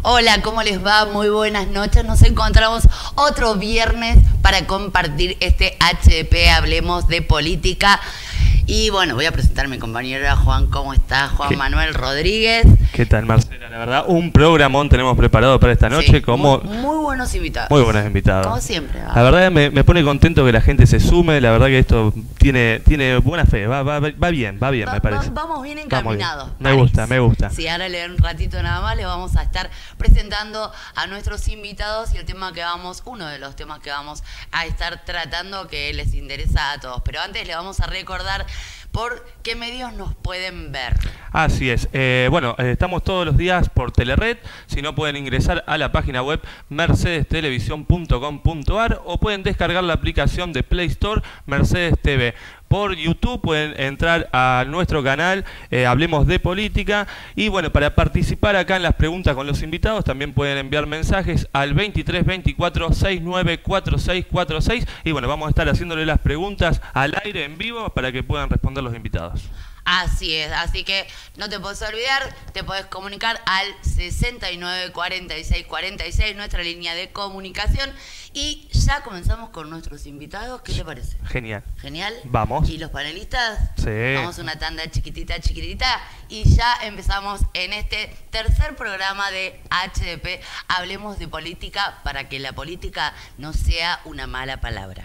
Hola, ¿cómo les va? Muy buenas noches. Nos encontramos otro viernes para compartir este HDP, Hablemos de Política. Y bueno, voy a presentar a mi compañera Juan. ¿Cómo está? Juan Manuel Rodríguez. ¿Qué tal, Marcela? La verdad, un programón tenemos preparado para esta noche. Sí, como muy buenos invitados. Muy buenos invitados. Como siempre. La verdad me pone contento que la gente se sume. La verdad que esto tiene buena fe. Va bien, me parece. Vamos bien encaminados. Me gusta. Sí, ahora en un ratito nada más les vamos a estar presentando a nuestros invitados y el tema que uno de los temas que vamos a estar tratando que les interesa a todos. Pero antes les vamos a recordar por qué medios nos pueden ver. Así es. Estamos todos los días por Telered. Si no, pueden ingresar a la página web mercedestelevisión.com.ar o pueden descargar la aplicación de Play Store Mercedes TV. Por YouTube pueden entrar a nuestro canal, Hablemos de Política. Y bueno, para participar acá en las preguntas con los invitados, también pueden enviar mensajes al 23 24 69 46 46. Y bueno, vamos a estar haciéndole las preguntas al aire en vivo para que puedan responder los invitados. Así es, así que no te podés olvidar, te podés comunicar al 69 46 46, nuestra línea de comunicación. Y ya comenzamos con nuestros invitados. ¿Qué te parece? Genial. Genial. Vamos. ¿Y los panelistas? Sí. Vamos a una tanda chiquitita. Y ya empezamos en este tercer programa de HDP, Hablemos de Política, para que la política no sea una mala palabra.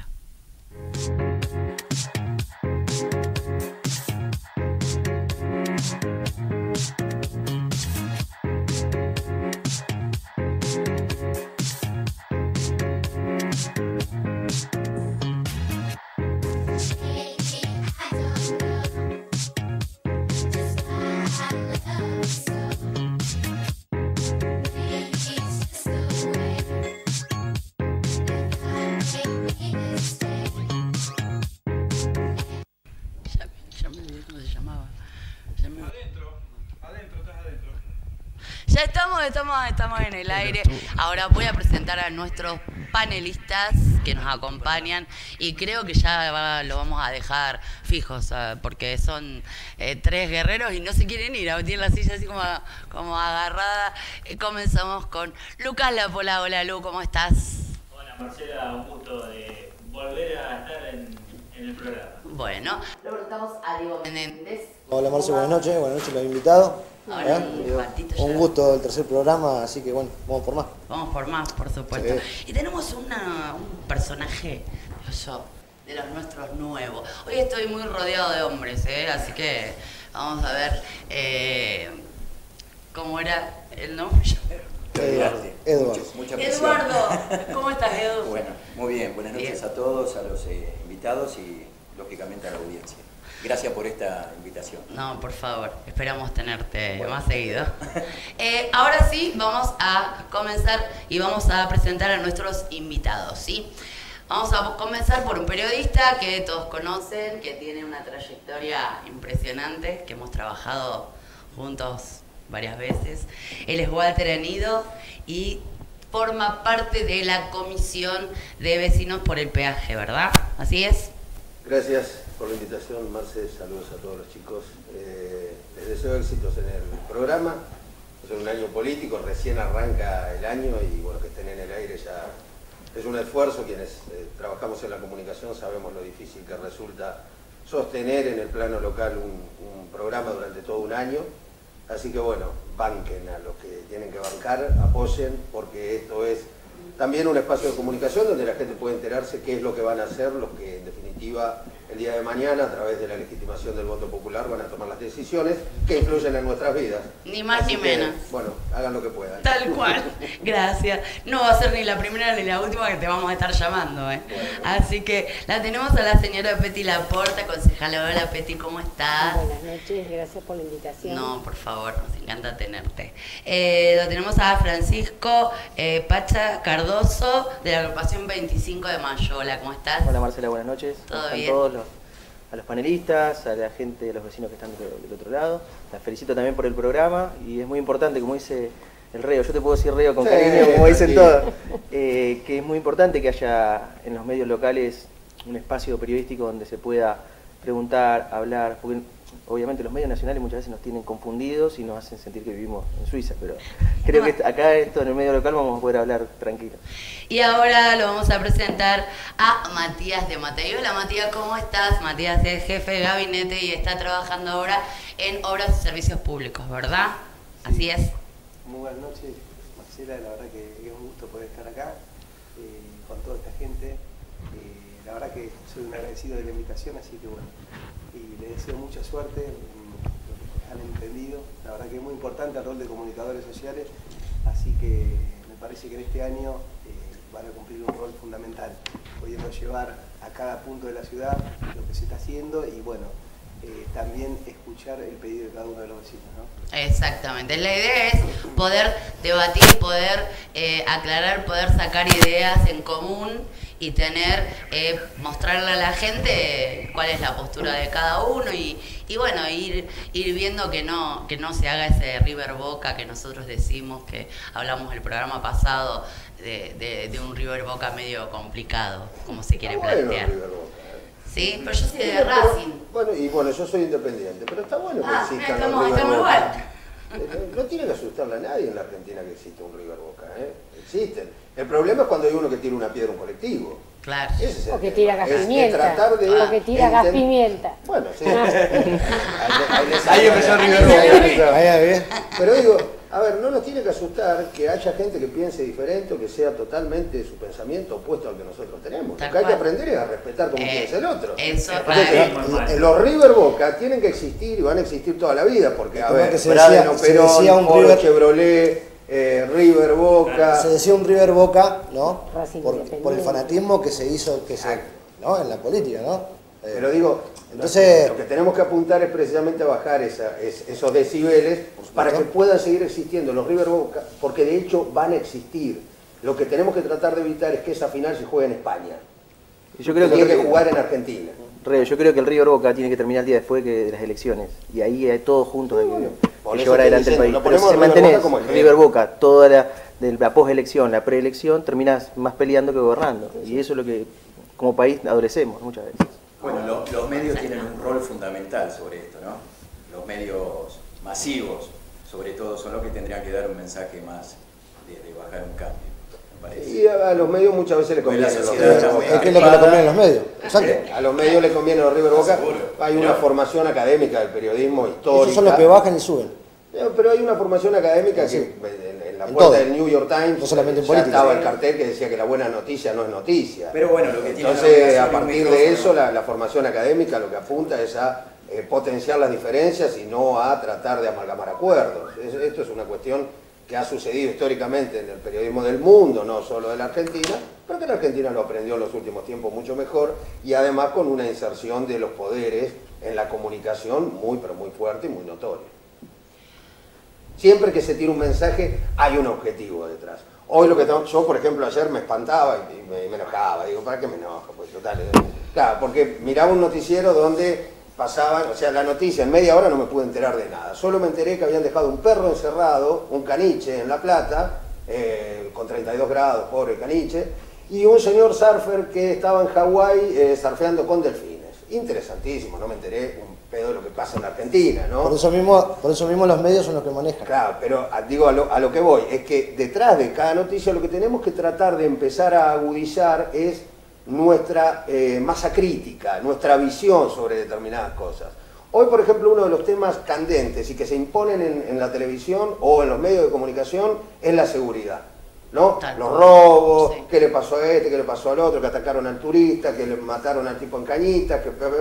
Ya estamos en el aire. Ahora voy a presentar a nuestros panelistas que nos acompañan y creo que ya lo vamos a dejar fijos porque son tres guerreros y no se quieren ir. Tienen la silla así como agarrada. Comenzamos con Lucas Lapola. Hola Lu, ¿cómo estás? Hola Marcela, un gusto de volver a estar en el programa. Bueno, le preguntamos a Diego Menéndez. Hola Marcelo, buenas noches a los invitados. Un gusto el tercer programa, así que bueno, vamos por más. Vamos por más, por supuesto. Sí. Y tenemos un personaje, de los nuestros nuevos. Hoy estoy muy rodeado de hombres, así que vamos a ver cómo era el nombre. Eduardo. Eduardo, ¿cómo estás, Edu? Bueno, muy bien. Buenas noches a todos, a los invitados y lógicamente a la audiencia. Gracias por esta invitación. No, por favor, esperamos tenerte más seguido. Ahora sí, vamos a comenzar y vamos a presentar a nuestros invitados, ¿sí? Vamos a comenzar por un periodista que todos conocen, que tiene una trayectoria impresionante, que hemos trabajado juntos varias veces. Él es Walter Anido y forma parte de la Comisión de Vecinos por el Peaje, ¿verdad? ¿Así es? Gracias por la invitación, Marce. Saludos a todos los chicos. Les deseo éxitos en el programa. Es un año político, recién arranca el año y bueno, que estén en el aire ya es un esfuerzo. Quienes trabajamos en la comunicación sabemos lo difícil que resulta sostener en el plano local un programa durante todo un año. Así que bueno, banquen a los que tienen que bancar, apoyen, porque esto es también un espacio de comunicación donde la gente puede enterarse qué es lo que van a hacer los que en definitiva el día de mañana a través de la legitimación del voto popular van a tomar las decisiones que influyen en nuestras vidas. Ni más ni menos. Bueno, hagan lo que puedan. Tal cual. Gracias. No va a ser ni la primera ni la última que te vamos a estar llamando. Bueno. Así que la tenemos a la señora Peti Laporta, concejala. Hola Peti, ¿cómo estás? Buenas noches, gracias por la invitación. No, por favor, nos encanta tenerte. Lo tenemos a Francisco Pacha Cardoso de la agrupación 25 de Mayo. Hola, ¿cómo estás? Hola Marcela, buenas noches. ¿Todo bien? Todos a los panelistas, a la gente, a los vecinos que están del otro lado. Las felicito también por el programa y es muy importante, como dice el reo, yo te puedo decir reo con cariño, como dicen todos, que es muy importante que haya en los medios locales un espacio periodístico donde se pueda preguntar, hablar, porque obviamente los medios nacionales muchas veces nos tienen confundidos y nos hacen sentir que vivimos en Suiza, pero creo que acá esto en el medio local vamos a poder hablar tranquilo. Y ahora lo vamos a presentar a Matías de Mateo. Hola Matías, ¿cómo estás? Matías es jefe de gabinete y está trabajando ahora en Obras y Servicios Públicos, ¿verdad? Sí. Así es. Muy buenas noches, Marcela, la verdad que es un gusto poder estar acá con toda esta gente. La verdad que soy un agradecido de la invitación, así que bueno, y les deseo mucha suerte en lo que han emprendido. La verdad que es muy importante el rol de comunicadores sociales, así que me parece que en este año van a cumplir un rol fundamental, pudiendo llevar a cada punto de la ciudad lo que se está haciendo y bueno, también escuchar el pedido de cada uno de los vecinos, ¿no? Exactamente, la idea es poder debatir, poder aclarar, poder sacar ideas en común y tener, mostrarle a la gente cuál es la postura de cada uno y bueno, ir viendo que no se haga ese River Boca que nosotros decimos, que hablamos el programa pasado de un River Boca medio complicado, como se quiere plantear. Sí, pero yo soy de Racing. Bueno, yo soy independiente, pero está bueno que existan los River Boca. No tiene que asustarle a nadie en la Argentina que exista un River Boca, existen. El problema es cuando hay uno que tira una piedra a un colectivo. Claro. O que tira gas pimienta. O que tira gas pimienta. Bueno, sí. Ahí empezó el River Boca. Pero digo, a ver, no nos tiene que asustar que haya gente que piense diferente o que sea totalmente su pensamiento opuesto al que nosotros tenemos. Lo que hay que aprender es a respetar cómo piensa el otro. Entonces, los River Boca tienen que existir y van a existir toda la vida, porque, a ver, Braden, Perón, Ford, Chevrolet, River Boca. Se decía un River Boca, ¿no? Por el fanatismo que se hizo, ¿no? En la política, ¿no? Pero digo, entonces, lo que tenemos que apuntar es precisamente a bajar esos decibeles para que puedan seguir existiendo los River Boca, porque de hecho van a existir. Lo que tenemos que tratar de evitar es que esa final se juegue en España. Yo creo que tiene que jugar en Argentina. Yo creo que el River Boca tiene que terminar el día después de las elecciones. Y ahí todos juntos hay que llevar adelante el país. Pero si se mantenés River Boca toda la postelección, la preelección, terminás más peleando que gobernando. Y eso es lo que como país adolecemos muchas veces. Bueno, los medios tienen un rol fundamental sobre esto, ¿no? Los medios masivos, sobre todo, son los que tendrían que dar un mensaje más de bajar un cambio, me parece. Y a los medios muchas veces le conviene los medios. Es que es lo que le conviene a los medios. Exacto. A los medios les conviene los River Boca. Hay una formación académica del periodismo histórica. Esos son los que bajan y suben. Pero hay una formación académica que en la puerta del New York Times no solamente en ya política, estaba el cartel que decía que la buena noticia no es noticia. Pero bueno, lo que tiene entonces, a partir de eso, la formación académica lo que apunta es a potenciar las diferencias y no a tratar de amalgamar acuerdos. Esto es una cuestión que ha sucedido históricamente en el periodismo del mundo, no solo de la Argentina, pero que la Argentina lo aprendió en los últimos tiempos mucho mejor y además con una inserción de los poderes en la comunicación muy, pero muy fuerte y muy notoria. Siempre que se tira un mensaje hay un objetivo detrás. Hoy yo, por ejemplo, ayer me espantaba y me enojaba. Digo, ¿para qué me enojo? Pues total. Claro, porque miraba un noticiero donde pasaban, o sea, la noticia en media hora no me pude enterar de nada. Solo me enteré que habían dejado un perro encerrado, un caniche en La Plata, con 32 grados, pobre caniche, y un señor surfer que estaba en Hawái surfeando con delfines. Interesantísimo, no me enteré un pedo de lo que pasa en Argentina, ¿no? Por eso mismo los medios son los que manejan. Claro, pero digo a lo que voy, es que detrás de cada noticia lo que tenemos que tratar de empezar a agudizar es nuestra masa crítica, nuestra visión sobre determinadas cosas. Hoy, por ejemplo, uno de los temas candentes y que se imponen en la televisión o en los medios de comunicación es la seguridad, ¿no? Los robos, sí. ¿Qué le pasó a este, qué le pasó al otro, que atacaron al turista, que le mataron al tipo en Cañitas,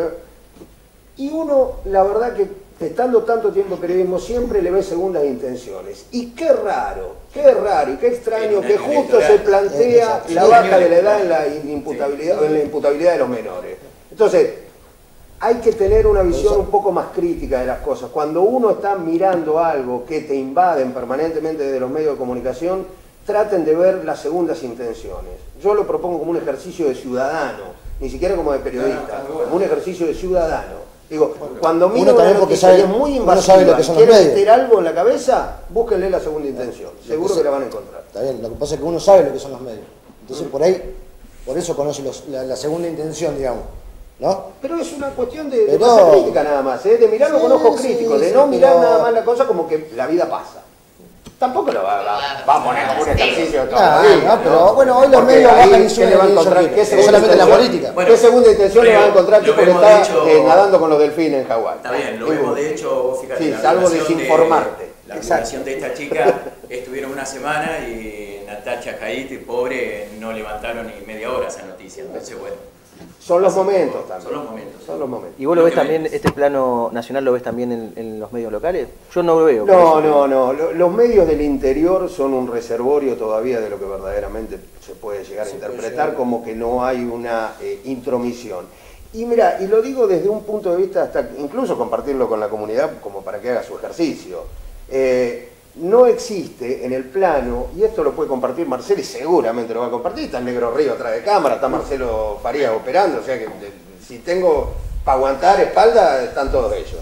y uno, la verdad que estando tanto tiempo en periodismo, siempre le ve segundas intenciones. Y qué raro y qué extraño que justo se plantea la baja de la edad en la imputabilidad de los menores. Entonces, hay que tener una visión un poco más crítica de las cosas. Cuando uno está mirando algo que te invaden permanentemente desde los medios de comunicación, traten de ver las segundas intenciones. Yo lo propongo como un ejercicio de ciudadano, ni siquiera como de periodista, como un ejercicio de ciudadano. Digo, cuando miro una noticia que es muy invasiva y quiere meter algo en la cabeza, búsquenle la segunda intención. Seguro que la van a encontrar. Está bien, lo que pasa es que uno sabe lo que son los medios. Entonces por eso conoce la segunda intención, digamos. ¿no? Pero es una cuestión de masa crítica nada más, de mirarlo con ojos críticos, de no mirar nada más la cosa como que la vida pasa. Tampoco lo va a poner como un ejercicio de toda la vida, pero bueno, hoy los medios bajan y suben, le va a encontrar, ¿qué solamente la política? ¿Qué segunda intención le va a encontrar tipo que está nadando con los delfines en Hawái? Está bien, lo vemos de hecho, fíjate, sí, salvo desinformarte. La relación de esta chica, estuvieron una semana y Natacha Jaite, pobre, no levantaron ni media hora esa noticia, entonces bueno. Son los momentos también. Son los momentos. Son los momentos. ¿Y vos lo ves también, este plano nacional lo ves también en los medios locales? Yo no lo veo. No. Los medios del interior son un reservorio todavía de lo que verdaderamente se puede llegar a interpretar como que no hay una intromisión. Y mira, y lo digo desde un punto de vista hasta incluso compartirlo con la comunidad como para que haga su ejercicio. No existe en el plano, y esto lo puede compartir Marcelo y seguramente lo va a compartir, está el Negro Río atrás de cámara, está Marcelo Farías operando, o sea que si tengo para aguantar espalda, están todos ellos.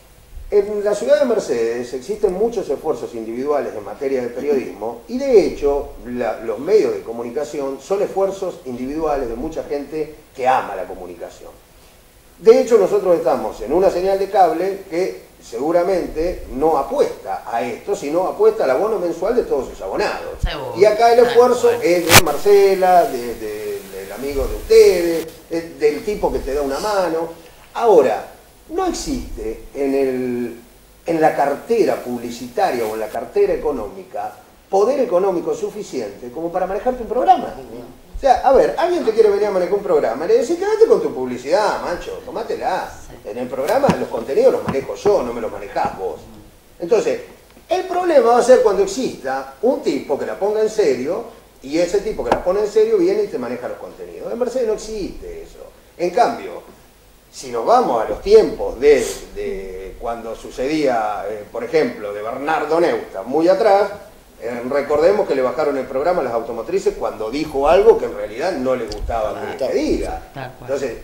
En la ciudad de Mercedes existen muchos esfuerzos individuales en materia de periodismo y de hecho los medios de comunicación son esfuerzos individuales de mucha gente que ama la comunicación. De hecho nosotros estamos en una señal de cable que seguramente no apuesta a esto, sino apuesta al abono mensual de todos sus abonados. Y acá el esfuerzo es de Marcela, del amigo de ustedes, del tipo que te da una mano. Ahora, no existe en la cartera publicitaria o en la cartera económica poder económico suficiente como para manejarte un programa. O sea, a ver, alguien te quiere venir a manejar un programa, le decís, quédate con tu publicidad, macho, tomátela. En el programa los contenidos los manejo yo, no me los manejás vos. Entonces, el problema va a ser cuando exista un tipo que la ponga en serio y ese tipo que la pone en serio viene y te maneja los contenidos. En Mercedes no existe eso. En cambio, si nos vamos a los tiempos de cuando sucedía, por ejemplo, de Bernardo Neusta, muy atrás, recordemos que le bajaron el programa a las automotrices cuando dijo algo que en realidad no le gustaba que diga. Entonces,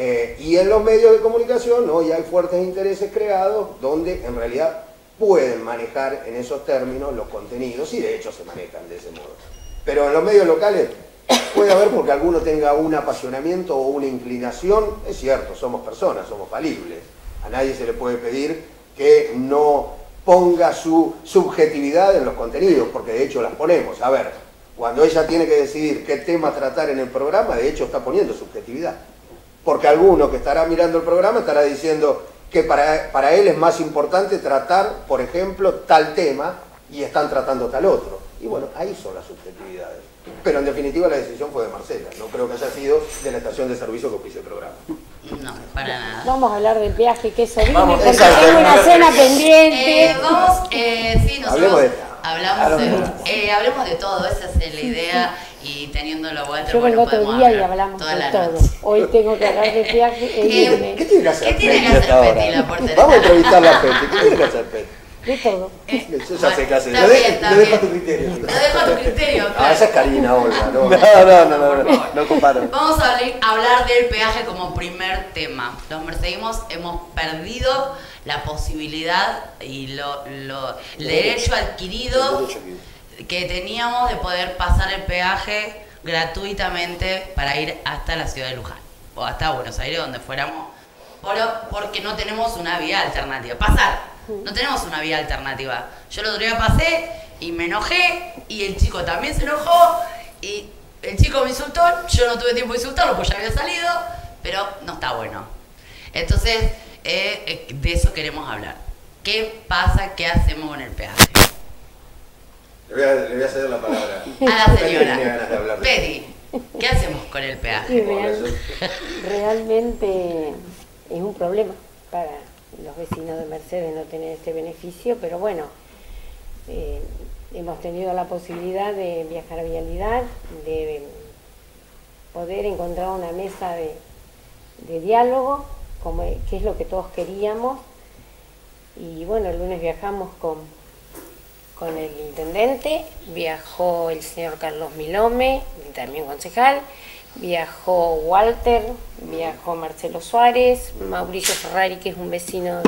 y en los medios de comunicación hoy hay fuertes intereses creados donde en realidad pueden manejar en esos términos los contenidos y de hecho se manejan de ese modo. Pero en los medios locales puede haber porque alguno tenga un apasionamiento o una inclinación, es cierto, somos personas, somos falibles. A nadie se le puede pedir que no ponga su subjetividad en los contenidos, porque de hecho las ponemos. A ver, cuando ella tiene que decidir qué tema tratar en el programa, de hecho está poniendo subjetividad. Porque alguno que estará mirando el programa estará diciendo que para él es más importante tratar, por ejemplo, tal tema y están tratando tal otro. Y bueno, ahí son las subjetividades. Pero en definitiva la decisión fue de Marcela, no creo que haya sido de la estación de servicio que oficia el programa. No, para nada. Vamos a hablar del peaje, que eso viene, porque tengo una cena pendiente. Sí, nosotros hablamos de todo, esa es la idea. Y teniendo la vuelta, yo vengo otro día y hablamos de todo. Hoy tengo que hablar de peaje. ¿Qué tiene que hacer Peti, la portera? Vamos a entrevistar a Peti. ¿Qué tiene que hacer Peti? De todo. Yo ya sé qué hacer. Lo dejo a tu criterio. Lo dejo a tu criterio. Ah, esa es Karina Olga, ¿no? No comparo. Vamos a hablar del peaje como primer tema. Los mercedinos hemos perdido la posibilidad y el derecho adquirido que teníamos de poder pasar el peaje gratuitamente para ir hasta la ciudad de Luján o hasta Buenos Aires, donde fuéramos, porque no tenemos una vía alternativa. No tenemos una vía alternativa. Yo el otro día pasé y me enojé y el chico también se enojó y el chico me insultó, yo no tuve tiempo de insultarlo porque ya había salido, pero no está bueno. Entonces, de eso queremos hablar. ¿Qué pasa? ¿Qué hacemos con el peaje? Le voy a ceder la palabra. A la señora. Peti, ¿qué hacemos con el peaje? Realmente es un problema para los vecinos de Mercedes no tener este beneficio, pero bueno, hemos tenido la posibilidad de viajar a Vialidad, de poder encontrar una mesa de diálogo, que es lo que todos queríamos, y bueno, el lunes viajamos con el intendente, viajó el señor Carlos Milome, también concejal, viajó Walter, viajó Marcelo Suárez, Mauricio Ferrari, que es un vecino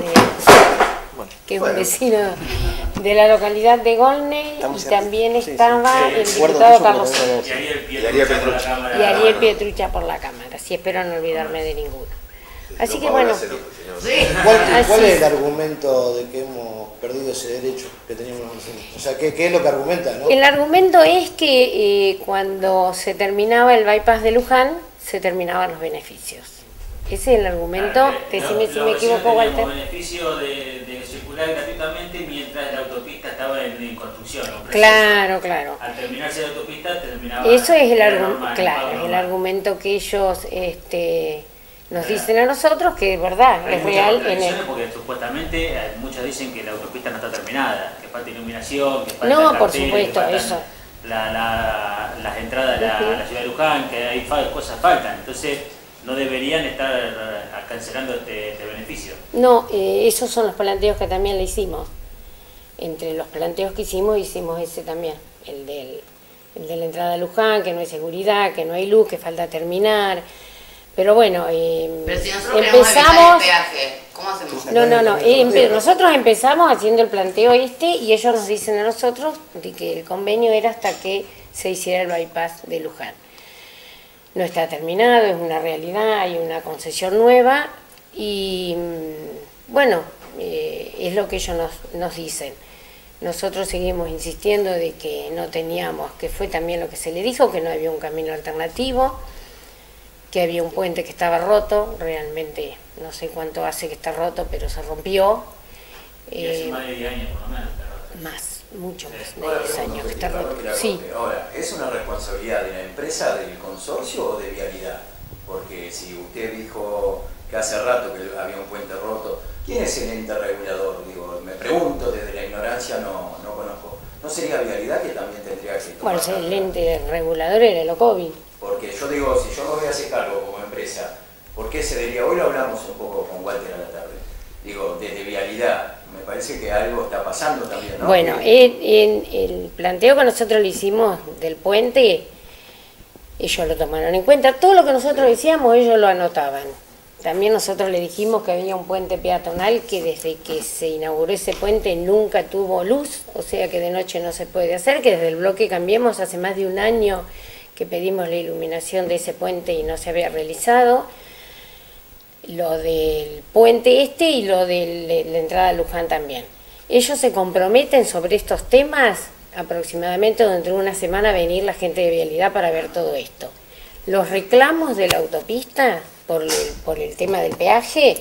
de la localidad de Golney, y también estaba el diputado Carlos Suárez. Y Ariel Pietrucha por la Cámara, sí, espero no olvidarme de ninguno. Así que bueno. ¿Cuál es el argumento de que hemos perdido ese derecho que teníamos los vecinos? O sea, ¿qué es lo que argumenta, no? El argumento es que cuando se terminaba el bypass de Luján, se terminaban los beneficios. Ese es el argumento. Decime si me equivoco, Walter. El beneficio de circular gratuitamente mientras la autopista estaba en construcción. Claro, claro. Al terminarse la autopista, terminaba. Eso es el argumento que ellos nos dicen a nosotros, que es verdad, es real. Porque supuestamente muchos dicen que la autopista no está terminada, que falta iluminación, que falta no, por supuesto, eso. Las entradas a la ciudad de Luján, que hay cosas faltan. Entonces, no deberían estar cancelando este beneficio. No, esos son los planteos que también le hicimos. Entre los planteos que hicimos ese también, el de la entrada a Luján, que no hay seguridad, que no hay luz, que falta terminar. Pero bueno, pero si nosotros empezamos el peaje, ¿cómo hacemos? No, nosotros empezamos haciendo el planteo y ellos nos dicen a nosotros de que el convenio era hasta que se hiciera el bypass de Luján. No está terminado, es una realidad, hay una concesión nueva y bueno, es lo que ellos nos dicen. Nosotros seguimos insistiendo de que no teníamos, que fue también lo que se le dijo, que no había un camino alternativo, que había un puente que estaba roto, realmente no sé cuánto hace que está roto, pero se rompió. Y hace más de 10 años por lo menos está roto. Más, mucho más de 10 años que está roto. Sí. Ahora, ¿es una responsabilidad de la empresa, del consorcio o de Vialidad? Porque si usted dijo que hace rato que había un puente roto, ¿quién es el ente regulador? Digo, me pregunto, desde la ignorancia no conozco. ¿No sería Vialidad que también tendría que tomar? Bueno, el ente regulador era el OCOBI. Porque yo digo, si yo me voy a hacer cargo como empresa, ¿por qué se debería? Hoy lo hablamos un poco con Walter a la tarde. Digo, desde Vialidad, me parece que algo está pasando también, ¿no? Bueno, el planteo que nosotros le hicimos del puente, ellos lo tomaron en cuenta. Todo lo que nosotros decíamos, ellos lo anotaban. También nosotros le dijimos que había un puente peatonal que desde que se inauguró ese puente nunca tuvo luz, o sea que de noche no se puede hacer, que desde el bloque Cambiemos hace más de un año que pedimos la iluminación de ese puente y no se había realizado, lo del puente y lo de la entrada a Luján también. Ellos se comprometen sobre estos temas aproximadamente dentro de una semana a venir la gente de Vialidad para ver todo esto. Los reclamos de la autopista por el tema del peaje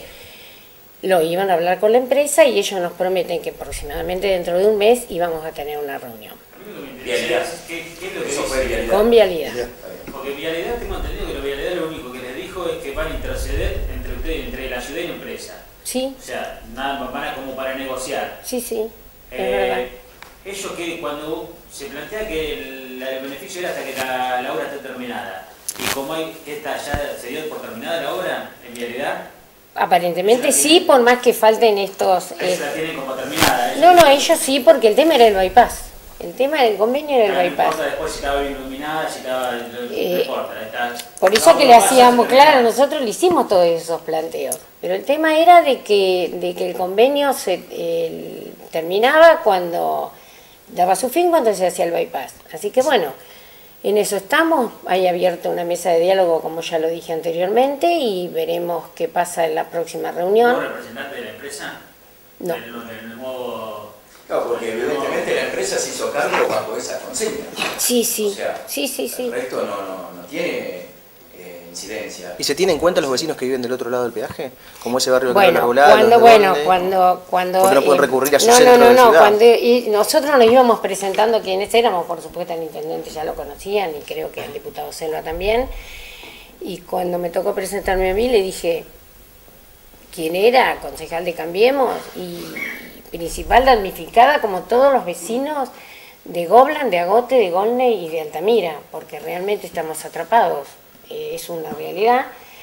lo iban a hablar con la empresa y ellos nos prometen que aproximadamente dentro de un mes íbamos a tener una reunión. Vialidad. ¿Qué es lo que eso fue Vialidad? Con Vialidad. Porque Vialidad, tengo entendido que Vialidad lo único que les dijo es que van a interceder entre ustedes, entre la ciudad y la empresa. Sí. O sea, nada más como para negociar. Sí, es verdad. Ellos que cuando se plantea que el beneficio era hasta que la obra esté terminada, y como ya se dio por terminada la obra en Vialidad. Aparentemente sí, por más que falten estos... la tienen como terminada. No, ellos sí, porque el tema era el bypass. El tema del convenio era el bypass. No importa después si estaba bien iluminada, si estaba... no importa. Por eso que le hacíamos, claro, nosotros le hicimos todos esos planteos. Pero el tema era de que el convenio se terminaba cuando daba su fin, cuando se hacía el bypass. Así que bueno, en eso estamos. Hay abierta una mesa de diálogo, como ya lo dije anteriormente, y veremos qué pasa en la próxima reunión. ¿No representante de la empresa? No. El nuevo... No, porque evidentemente la empresa se hizo cargo bajo esa consigna. Sí. O sea, sí. El resto no tiene incidencia. ¿Y se tiene en cuenta los vecinos que viven del otro lado del peaje? Como ese barrio bueno, cuando porque no pueden recurrir a su centro de ciudad. Y nosotros nos íbamos presentando quiénes éramos, por supuesto el intendente ya lo conocían y creo que el diputado Selva también. Y cuando me tocó presentarme a mí le dije quién era, concejal de Cambiemos y principal damnificada como todos los vecinos de Goblan, de Agote, de Golney y de Altamira, porque realmente estamos atrapados, es una realidad.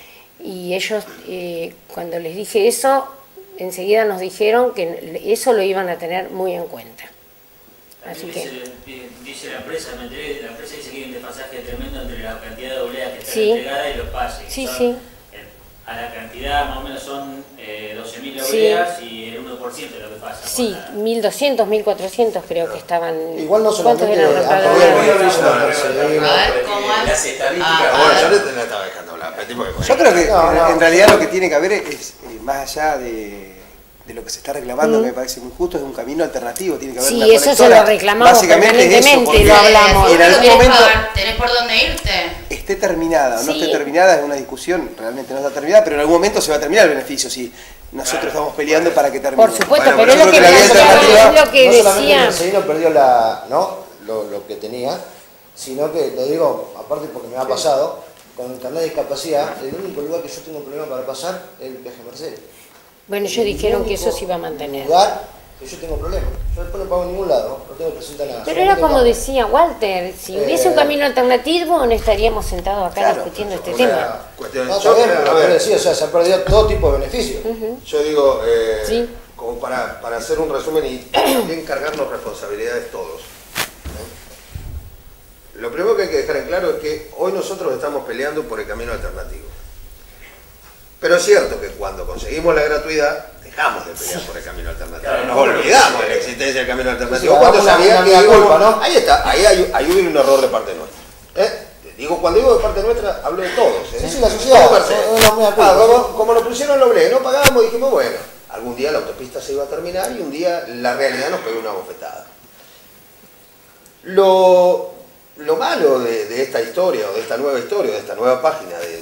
Y ellos, cuando les dije eso, enseguida nos dijeron que eso lo iban a tener muy en cuenta. Así dice la empresa, la empresa dice que hay un desfasaje tremendo entre la cantidad de obleas que están entregadas y los pases. Sí. A la cantidad más o menos son 12.000 obleas y el 1% de lo que pasa. Sí, 1.200, 1.400 creo que estaban. Igual no solamente las estadísticas. Bueno, yo no estaba dejando hablar. Yo creo que en realidad lo que tiene que haber es, más allá de lo que se está reclamando, que me parece muy justo, es un camino alternativo, tiene que haber una eso se lo reclamamos básicamente es eso, lo hablamos. En algún momento ¿Tenés por dónde irte? esté terminada o no esté terminada, es una discusión, realmente no está terminada, pero en algún momento se va a terminar el beneficio, si nosotros estamos peleando para que termine. Por supuesto, pero es lo que decía. No solamente el Marcelino perdió lo que tenía, sino que, lo digo, aparte porque me ha pasado, con el carnet de discapacidad, el único lugar que yo tengo problema para pasar es el viaje a Mercedes. Bueno, ellos dijeron que eso se iba a mantener. Lugar que yo tengo problemas. Yo después no pago en ningún lado, no tengo que presentar nada. Pero era como decía Walter, si hubiese un camino alternativo no estaríamos sentados acá discutiendo este tema. Se ha perdido todo tipo de beneficios. Yo digo, como para hacer un resumen y también cargarnos responsabilidades todos. Lo primero que hay que dejar en claro es que hoy nosotros estamos peleando por el camino alternativo. Pero es cierto que cuando conseguimos la gratuidad, dejamos de pelear por el camino alternativo. Nos olvidamos de la existencia del camino alternativo. Cuando sabía que culpa, ¿no? Ahí está, ahí hubo un error de parte nuestra. Digo, cuando digo de parte nuestra, hablo de todos. Sí, la sociedad. Como nos pusieron la oblea, no pagábamos, dijimos, bueno, algún día la autopista se iba a terminar y un día la realidad nos pegó una bofetada. Lo malo de esta historia, o de esta nueva historia, de esta nueva página del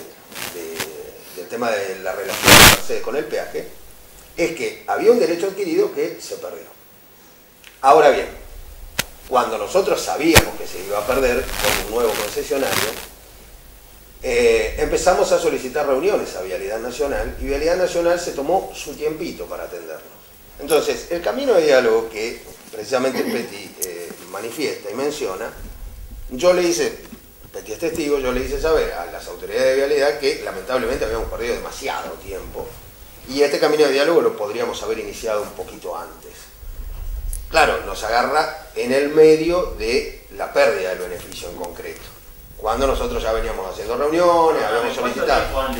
tema de la relación de Mercedes con el peaje, es que había un derecho adquirido que se perdió. Ahora bien, cuando nosotros sabíamos que se iba a perder con un nuevo concesionario, empezamos a solicitar reuniones a Vialidad Nacional, y Vialidad Nacional se tomó su tiempito para atendernos. Entonces, el camino de diálogo que precisamente Petty manifiesta y menciona, yo le hice, Petty es testigo, yo le hice saber a las autoridades de vialidad que lamentablemente habíamos perdido demasiado tiempo y este camino de diálogo lo podríamos haber iniciado un poquito antes. Claro, nos agarra en el medio de la pérdida del beneficio en concreto, cuando nosotros ya veníamos haciendo reuniones, habíamos solicitado.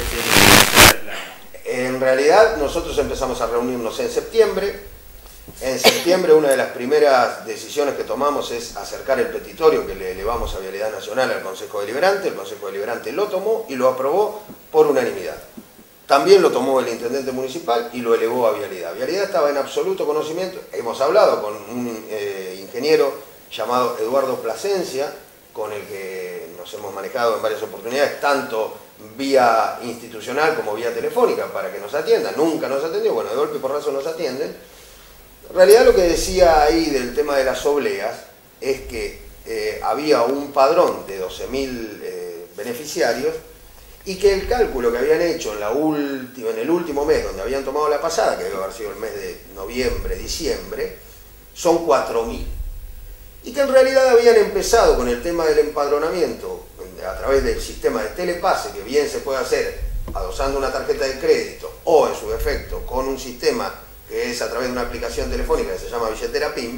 En realidad nosotros empezamos a reunirnos en septiembre. En septiembre una de las primeras decisiones que tomamos es acercar el petitorio que le elevamos a Vialidad Nacional al Consejo Deliberante. El Consejo Deliberante lo tomó y lo aprobó por unanimidad. También lo tomó el Intendente Municipal y lo elevó a Vialidad. Vialidad estaba en absoluto conocimiento. Hemos hablado con un ingeniero llamado Eduardo Plasencia, con el que nos hemos manejado en varias oportunidades, tanto vía institucional como vía telefónica, para que nos atiendan. Nunca nos atendió, bueno, de golpe y porrazo nos atienden. En realidad lo que decía ahí del tema de las obleas es que había un padrón de 12.000 beneficiarios y que el cálculo que habían hecho en el último mes donde habían tomado la pasada, que debe haber sido el mes de noviembre, diciembre, son 4.000. Y que en realidad habían empezado con el tema del empadronamiento a través del sistema de telepase, que bien se puede hacer adosando una tarjeta de crédito o en su defecto con un sistema que es a través de una aplicación telefónica que se llama Billetera PIM,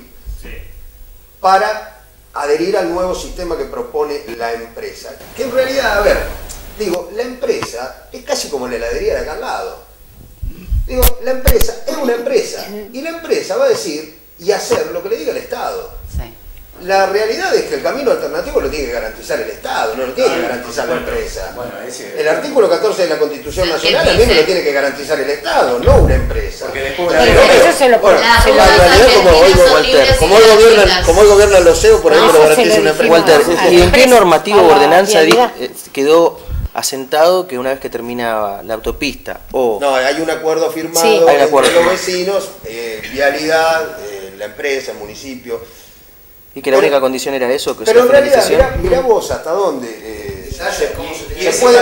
para adherir al nuevo sistema que propone la empresa. Que en realidad, a ver, digo, la empresa es casi como la heladería de acá al lado. Digo, la empresa es una empresa y la empresa va a decir y hacer lo que le diga el Estado. La realidad es que el camino alternativo lo tiene que garantizar el Estado, no lo tiene que garantizar la empresa. El artículo 14 de la Constitución Nacional también lo tiene que garantizar el Estado, no una empresa. Eso se lo la realidad, como hoy gobiernan los CEO, por ahí me lo garantiza una empresa. Walter, ¿y en qué normativo o ordenanza quedó asentado que una vez que termina la autopista o...? No, hay un acuerdo firmado entre los vecinos, Vialidad, la empresa, el municipio. Y que la única condición era eso, que pero en realidad, mirá vos hasta dónde se puede,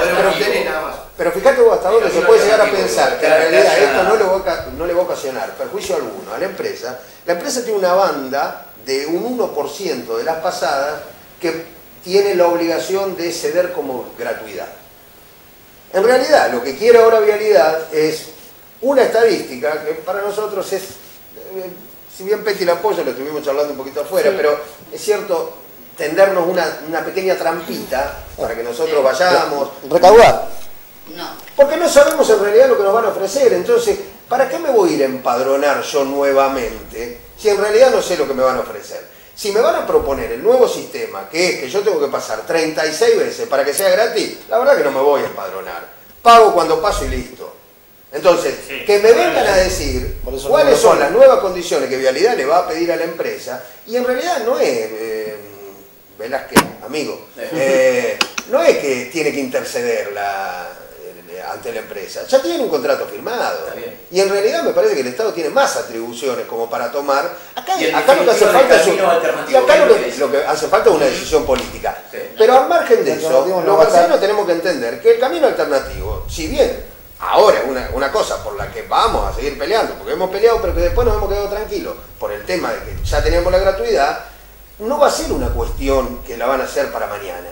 pero fíjate vos hasta dónde se puede llegar a pensar que en realidad esto no le va a ocasionar perjuicio alguno a la empresa. La empresa tiene una banda de un 1% de las pasadas que tiene la obligación de ceder como gratuidad. En realidad, lo que quiere ahora Vialidad es una estadística que para nosotros es... Si bien Petty la apoya, lo estuvimos charlando un poquito afuera, pero es cierto, tendernos una pequeña trampita para que nosotros vayamos. ¿Recaudar? No. Porque no sabemos en realidad lo que nos van a ofrecer. Entonces, ¿para qué me voy a ir a empadronar yo nuevamente si en realidad no sé lo que me van a ofrecer? Si me van a proponer el nuevo sistema, que es que yo tengo que pasar 36 veces para que sea gratis, la verdad que no me voy a empadronar. Pago cuando paso y listo. Entonces, que me vengan a decir cuáles son las nuevas condiciones que Vialidad le va a pedir a la empresa, y en realidad no es, Velázquez, amigo, no es que tiene que interceder ante la empresa, ya tiene un contrato firmado. Y en realidad me parece que el Estado tiene más atribuciones como para tomar. Acá lo que hace falta es lo que hace falta es una decisión política. Sí. Pero al margen de eso, los marcianos tenemos que entender que el camino alternativo, si bien ahora es una cosa por la que vamos a seguir peleando, porque hemos peleado pero que después nos hemos quedado tranquilos por el tema de que ya teníamos la gratuidad, no va a ser una cuestión que la van a hacer para mañana.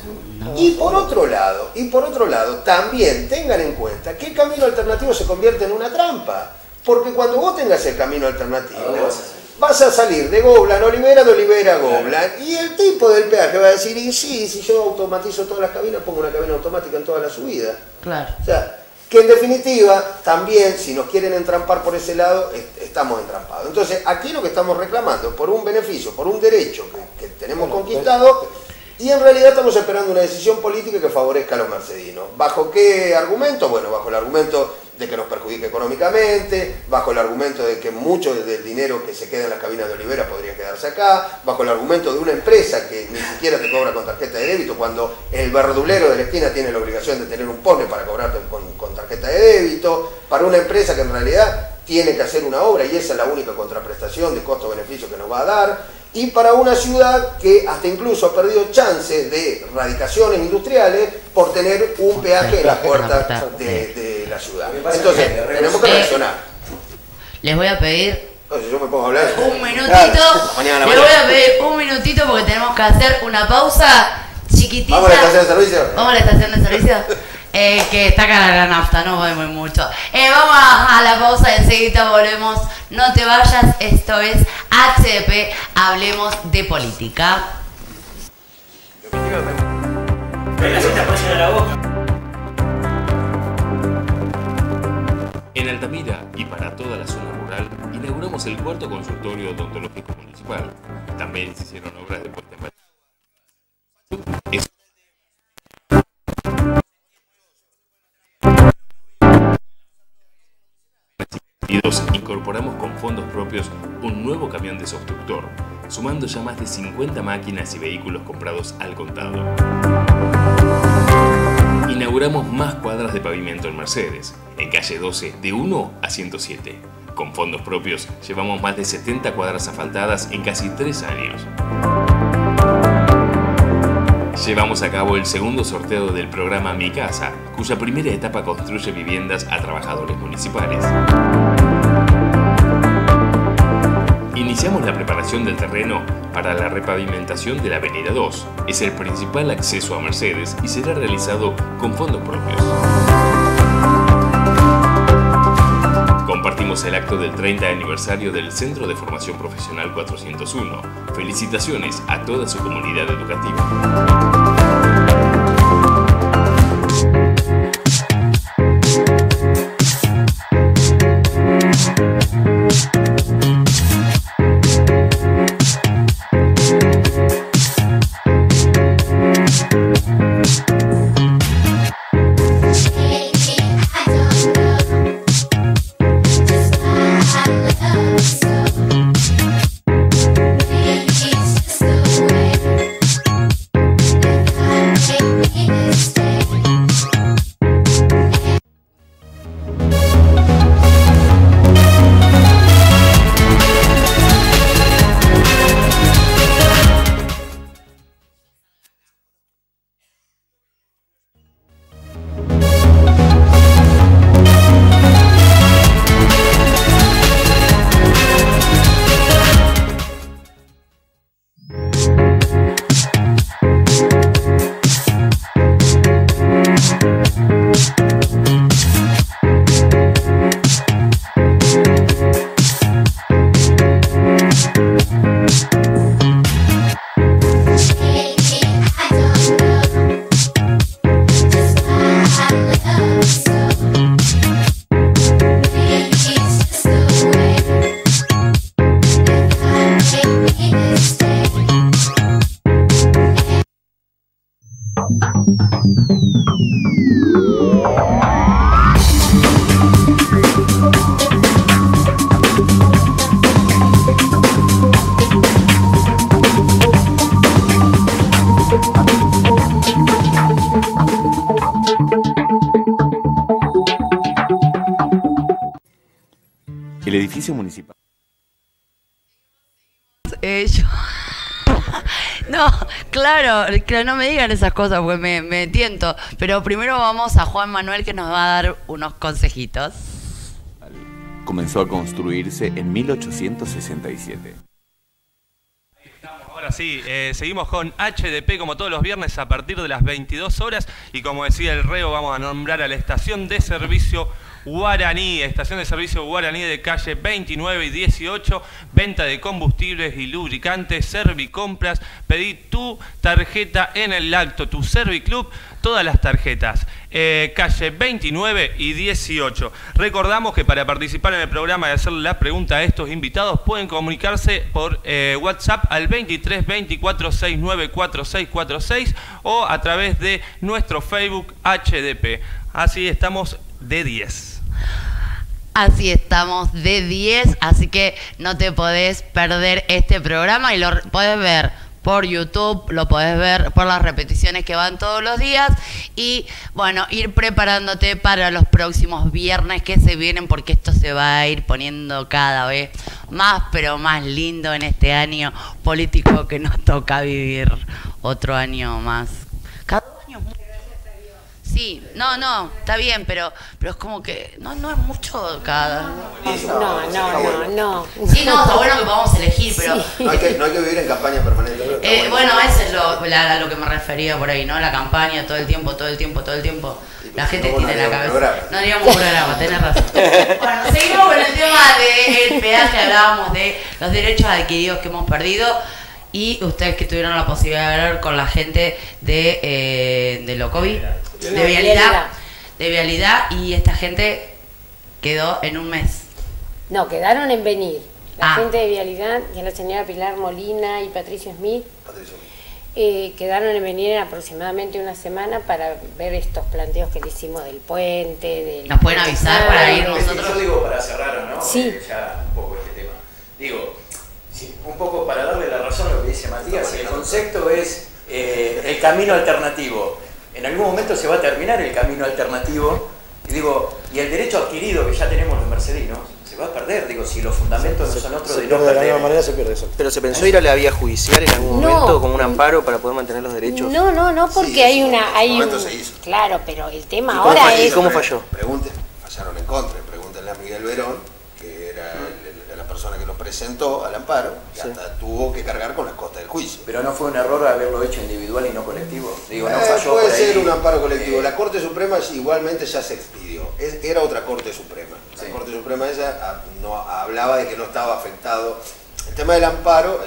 Y por otro lado, también tengan en cuenta que el camino alternativo se convierte en una trampa. Porque cuando vos tengas el camino alternativo, vas a salir de Goblan, Olivera, de Olivera a Goblan, y el tipo del peaje va a decir, y sí, si yo automatizo todas las cabinas, pongo una cabina automática en toda la subida. Claro. O sea, que en definitiva, también, si nos quieren entrampar por ese lado, estamos entrampados. Entonces, aquí lo que estamos reclamando, por un beneficio, por un derecho que tenemos conquistado, y en realidad estamos esperando una decisión política que favorezca a los mercedinos. ¿Bajo qué argumento? Bueno, bajo el argumento de que nos perjudique económicamente, bajo el argumento de que mucho del dinero que se queda en las cabinas de Olivera podría quedarse acá, bajo el argumento de una empresa que ni siquiera te cobra con tarjeta de débito, cuando el verdulero de la esquina tiene la obligación de tener un pone para cobrarte con tarjeta de débito, para una empresa que en realidad tiene que hacer una obra y esa es la única contraprestación de costo-beneficio que nos va a dar, y para una ciudad que hasta incluso ha perdido chances de radicaciones industriales por tener un peaje en las puertas de la ciudad. Entonces, tenemos que reaccionar. Les voy a pedir Entonces, yo me pongo a hablar. un minutito. Les voy a pedir un minutito porque tenemos que hacer una pausa chiquitita. ¿Vamos a la estación de servicio? Vamos a la estación de servicio. Que está cara la nafta, no voy muy mucho. Vamos a la pausa y enseguida volvemos. No te vayas, esto es HDP, hablemos de política. En Altamira y para toda la zona rural inauguramos el cuarto consultorio odontológico municipal. También se hicieron obras de puesta en valor. Incorporamos con fondos propios un nuevo camión desobstructor, sumando ya más de 50 máquinas y vehículos comprados al contado. Inauguramos más cuadras de pavimento en Mercedes, en calle 12 de 1 a 107. Con fondos propios llevamos más de 70 cuadras asfaltadas en casi 3 años. Llevamos a cabo el segundo sorteo del programa Mi Casa, cuya primera etapa construye viviendas a trabajadores municipales. Iniciamos la preparación del terreno para la repavimentación de la Avenida 2. Es el principal acceso a Mercedes y será realizado con fondos propios. Compartimos el acto del 30 aniversario del Centro de Formación Profesional 401. Felicitaciones a toda su comunidad educativa. El edificio municipal. No, claro, no me digan esas cosas porque me tiento. Pero primero vamos a Juan Manuel que nos va a dar unos consejitos. Comenzó a construirse en 1867. Ahora sí, seguimos con HDP como todos los viernes a partir de las 22 horas y como decía el Reo vamos a nombrar a la estación de servicio Guaraní, estación de servicio Guaraní de calle 29 y 18, venta de combustibles y lubricantes, Servicompras, pedí tu tarjeta en el acto, tu Serviclub, todas las tarjetas, calle 29 y 18. Recordamos que para participar en el programa y hacerle la pregunta a estos invitados pueden comunicarse por WhatsApp al 23 24 69 4646 o a través de nuestro Facebook HDP. Así estamos de 10. Así estamos de 10, así que no te podés perder este programa y lo podés ver por YouTube, lo podés ver por las repeticiones que van todos los días y bueno, ir preparándote para los próximos viernes que se vienen porque esto se va a ir poniendo cada vez más pero más lindo en este año político que nos toca vivir, otro año más. Cada año es muy... Sí, no, está bien, pero es como que no es mucho cada... No. Sí, no, está bueno que podamos elegir, pero... Sí. No hay que vivir en campaña permanente. Bueno, eso es a lo que me refería por ahí, ¿no? La campaña, todo el tiempo. La gente tiene la cabeza... No digamos programa, tenés razón. Bueno, seguimos con el tema del peaje, hablábamos de los derechos adquiridos que hemos perdido. Y ustedes que tuvieron la posibilidad de hablar con la gente de Locovi, de vialidad, y esta gente quedó en un mes. No, quedaron en venir. La gente de vialidad, que es la señora Pilar Molina y Patricio Smith, quedaron en venir en aproximadamente una semana para ver estos planteos que le hicimos del puente. ¿Nos pueden avisar para ir nosotros? Yo digo para cerrar, ¿no? Sí. Ya un poco este tema. Digo, sí, un poco para darle la razón a lo que dice Matías, el concepto es el camino alternativo. En algún momento se va a terminar el camino alternativo y el derecho adquirido que ya tenemos los mercedinos se va a perder, si los fundamentos no son otros de no perder. De la misma manera se pierde eso. ¿Pero se pensó ir a la vía judicial en algún momento como un amparo para poder mantener los derechos? No, porque sí, hay una... se hizo. Claro, pero el tema ahora es... ¿Cómo falló? Fallaron en contra, pregúntenle a Miguel Verón, que era la persona que lo presentó al amparo, que hasta tuvo que cargar con las costas del juicio. Pero no fue un error haberlo hecho individual y no colectivo. No falló puede por ser ahí. Un amparo colectivo. La Corte Suprema igualmente ya se expidió. Era otra Corte Suprema. La Corte Suprema esa no hablaba de que no estaba afectado. El tema del amparo,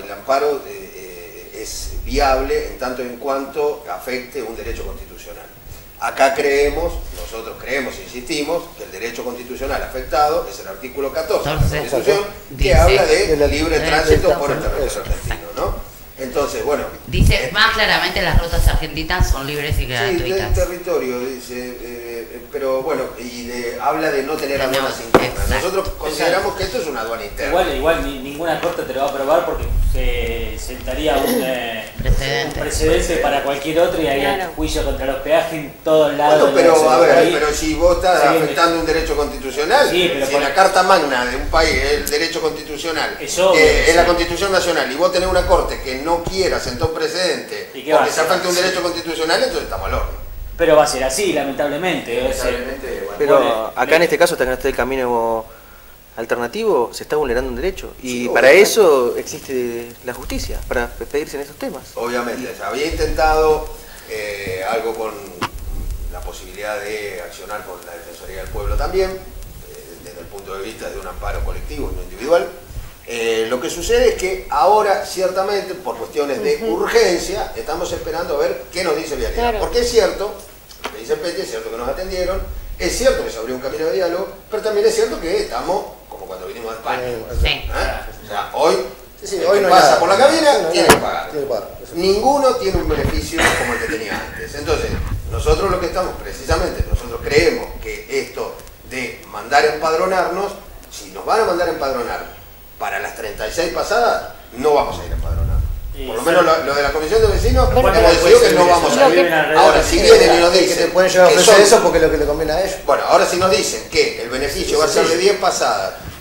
es viable en tanto en cuanto afecte un derecho constitucional. Acá nosotros creemos, insistimos, que el derecho constitucional afectado es el artículo 14 de la Constitución, que habla de libre tránsito por el territorio argentino, ¿no? Entonces, bueno... Dice más claramente las rutas argentinas son libres y gratuitas. Sí, del territorio, dice, pero bueno, habla de no tener aduanas internas. Nosotros consideramos que esto es una aduana interna. Igual ninguna corte te lo va a aprobar porque se sentaría un precedente para cualquier otro y había juicio contra los peajes en todos lados. Bueno, pero si vos estás afectando un derecho constitucional, si la Carta Magna de un país es el derecho constitucional, es la Constitución Nacional, y vos tenés una corte que no quiera sentar un precedente porque se afecta un derecho constitucional, entonces estamos al horno. Pero va a ser así, lamentablemente. Pero acá en este caso, hasta que no esté el camino alternativo, se está vulnerando un derecho. Y para eso existe la justicia, para expedirse en esos temas. Obviamente, se había intentado algo con la posibilidad de accionar con la Defensoría del Pueblo también, desde el punto de vista de un amparo colectivo y no individual. Lo que sucede es que ahora, ciertamente, por cuestiones de urgencia, estamos esperando a ver qué nos dice Vialidad. Claro. Porque es cierto, lo que dice Peti, es cierto que nos atendieron, es cierto que se abrió un camino de diálogo, pero también es cierto que estamos como cuando vinimos de España. O sea, hoy no pasa por la cabina, tiene que pagar. Ninguno tiene un beneficio como el que tenía antes. Entonces, nosotros lo que estamos, precisamente, nosotros creemos que esto de mandar a empadronarnos, si nos van a mandar a empadronar para las 36 pasadas, no vamos a ir a empadronar. Por lo menos lo de la Comisión de Vecinos, hemos decidido que no vamos a ir. Ahora, si vienen y nos dicen que te pueden llegar a ofrecer eso porque es lo que le conviene a ellos. Bueno, ahora si nos dicen que el beneficio va a ser de 10 pasadas,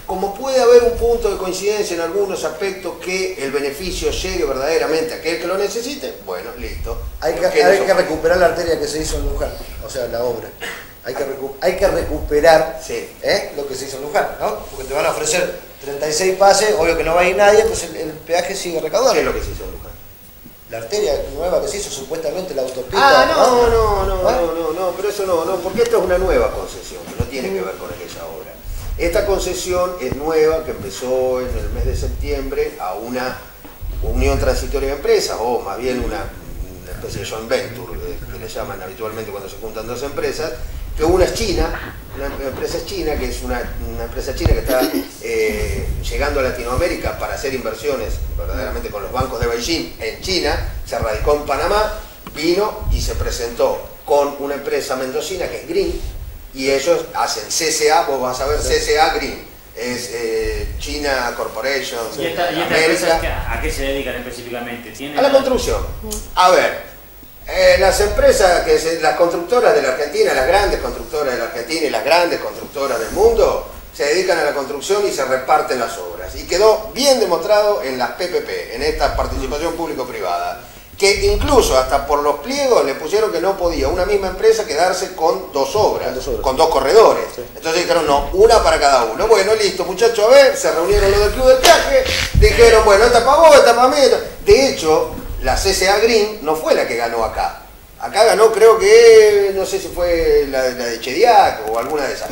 como puede haber un punto de coincidencia en algunos aspectos que el beneficio llegue verdaderamente a aquel que lo necesite, bueno, listo. Hay que recuperar la arteria que se hizo en Luján, o sea, la obra. Hay que recuperar lo que se hizo en Luján, ¿no? Porque te van a ofrecer 36 pases, obvio que no va a ir nadie, pues el peaje sigue recaudando. ¿Qué es lo que se hizo en Luján? La arteria nueva que se hizo, supuestamente la autopista. No, pero eso no, porque esto es una nueva concesión, que no tiene que ver con aquella obra. Esta concesión es nueva, que empezó en el mes de septiembre a una unión transitoria de empresas, o más bien una especie de joint venture, que le llaman habitualmente cuando se juntan dos empresas, que una es China, una empresa china, que es una empresa china que está llegando a Latinoamérica para hacer inversiones verdaderamente con los bancos de Beijing en China, se radicó en Panamá, vino y se presentó con una empresa mendocina que es Green, y ellos hacen CCA, vos vas a ver CCA Green, es China Corporation. ¿Y esta empresa a qué se dedican específicamente? A la construcción. A ver, las empresas, las constructoras de la Argentina, las grandes constructoras de la Argentina y las grandes constructoras del mundo, se dedican a la construcción y se reparten las obras. Y quedó bien demostrado en las PPP, en esta participación público-privada, que incluso hasta por los pliegos le pusieron que no podía una misma empresa quedarse con dos obras, con dos corredores. Sí. Entonces dijeron, no, una para cada uno. Bueno, listo, muchachos, a ver, se reunieron los del Club del Peaje, dijeron, bueno, esta para vos, esta para mí. De hecho, la CCA Green no fue la que ganó acá. Acá ganó, creo que, no sé si fue la de Chediac o alguna de esas.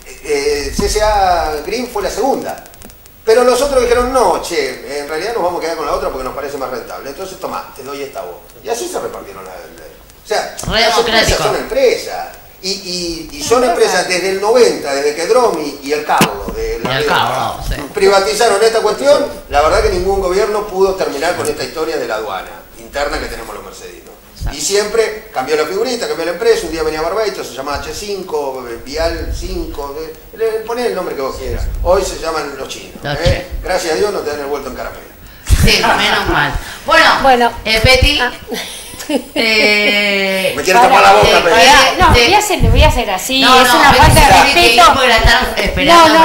CCA Green fue la segunda. Pero los otros dijeron, no, che, en realidad nos vamos a quedar con la otra porque nos parece más rentable. Entonces, tomá, te doy esta voz. Y así se repartieron o sea, las empresas son empresas. Y son empresas desde el 90, desde que Dromi y el Cabo privatizaron esta cuestión. La verdad que ningún gobierno pudo terminar con esta historia de la aduana interna que tenemos los mercedinos. Y siempre cambió la figurita, cambió la empresa. Un día venía Barbeito, se llamaba H5, Vial 5, poné el nombre que vos quieras. Hoy se llaman los chinos. Gracias a Dios no te han vuelto en caramelo. Sí, menos mal. Bueno. Peti. Me quiere tapar la boca, no, voy a hacer así. No, es una falta de respeto.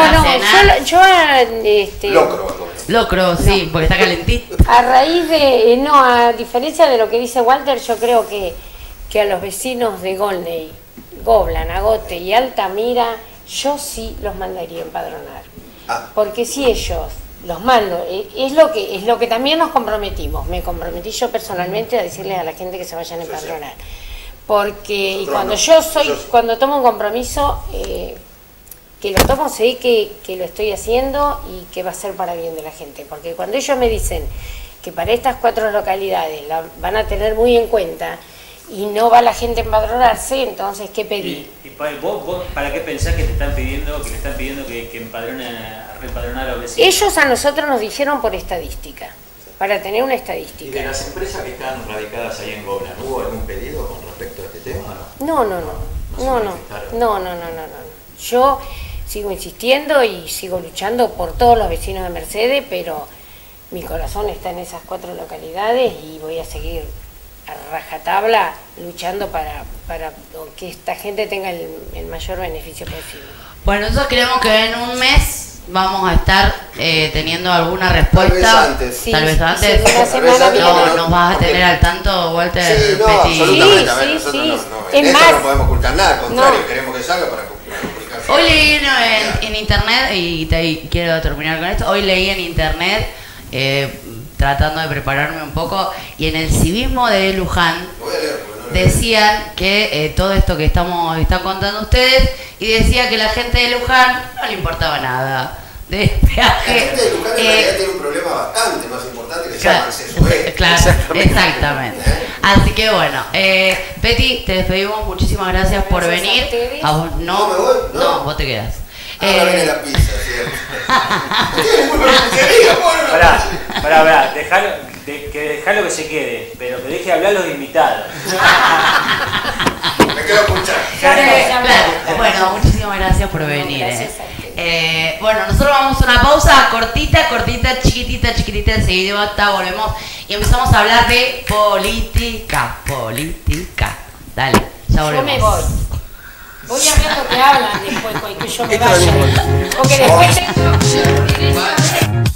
Locro. Locro, sí, porque está calentito. A raíz de, a diferencia de lo que dice Walter, yo creo que a los vecinos de Golney, Goblan, Agote y Altamira, yo sí los mandaría a empadronar. Porque si ellos los mando, es lo que también nos comprometimos. Me comprometí yo personalmente a decirles a la gente que se vayan a empadronar. Porque cuando tomo un compromiso, que lo tomo, sé que lo estoy haciendo y que va a ser para bien de la gente. Porque cuando ellos me dicen que para estas 4 localidades la van a tener muy en cuenta y no va la gente a empadronarse, entonces, ¿qué pedí? ¿Y vos para qué pensás que te están pidiendo, que reempadronar a los vecinos? Ellos a nosotros nos dijeron por estadística, para tener una estadística. ¿Y de las empresas que están radicadas ahí en Goblan, hubo algún pedido con respecto a este tema? No. Yo sigo insistiendo y sigo luchando por todos los vecinos de Mercedes, pero mi corazón está en esas 4 localidades y voy a seguir a rajatabla luchando para que esta gente tenga el mayor beneficio posible. Bueno, nosotros creemos que en un mes vamos a estar teniendo alguna respuesta. Tal vez antes. ¿Nos vas a tener al tanto, Walter? Sí, no, absolutamente. Nosotros no podemos ocultar nada, al contrario, queremos que salga para comunicar. Hoy leí en internet, y quiero terminar con esto, hoy leí en internet, tratando de prepararme un poco, y en el civismo de Luján decían que todo esto que están contando ustedes, y decía que la gente de Luján no le importaba nada de peaje. La gente de Luján en realidad tiene un problema bastante más importante que se llama acceso. Claro, exactamente. Así que bueno, Peti, te despedimos, muchísimas gracias por venir. ¿A vos no? ¿Me voy? No, vos te quedás. Ahora viene la pizza, ¿cierto? Pará, dejalo que se quede, pero que deje de hablar los invitados. Me quedo escuchando. Claro. Bueno, muchísimas gracias por venir. Bueno, nosotros vamos a una pausa cortita, chiquitita, enseguida volvemos y empezamos a hablar de política. Dale, ya volvemos. Yo me voy. Voy a ver lo que hablan después, que yo me vaya. Porque después tengo...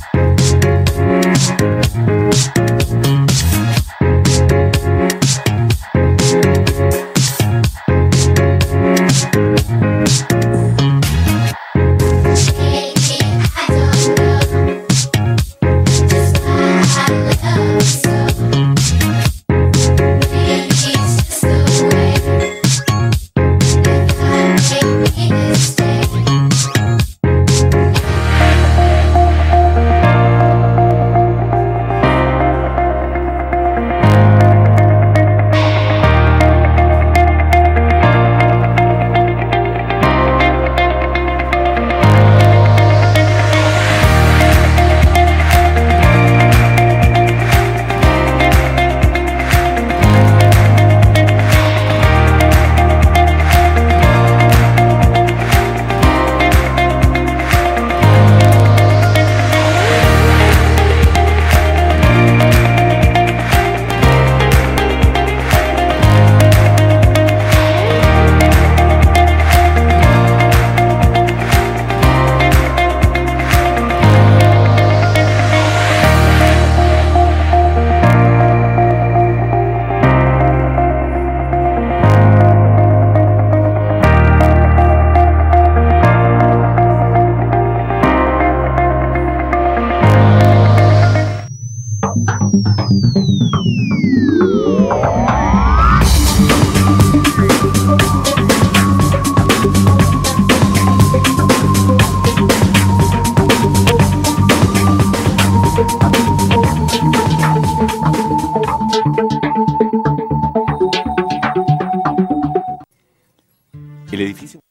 El edificio.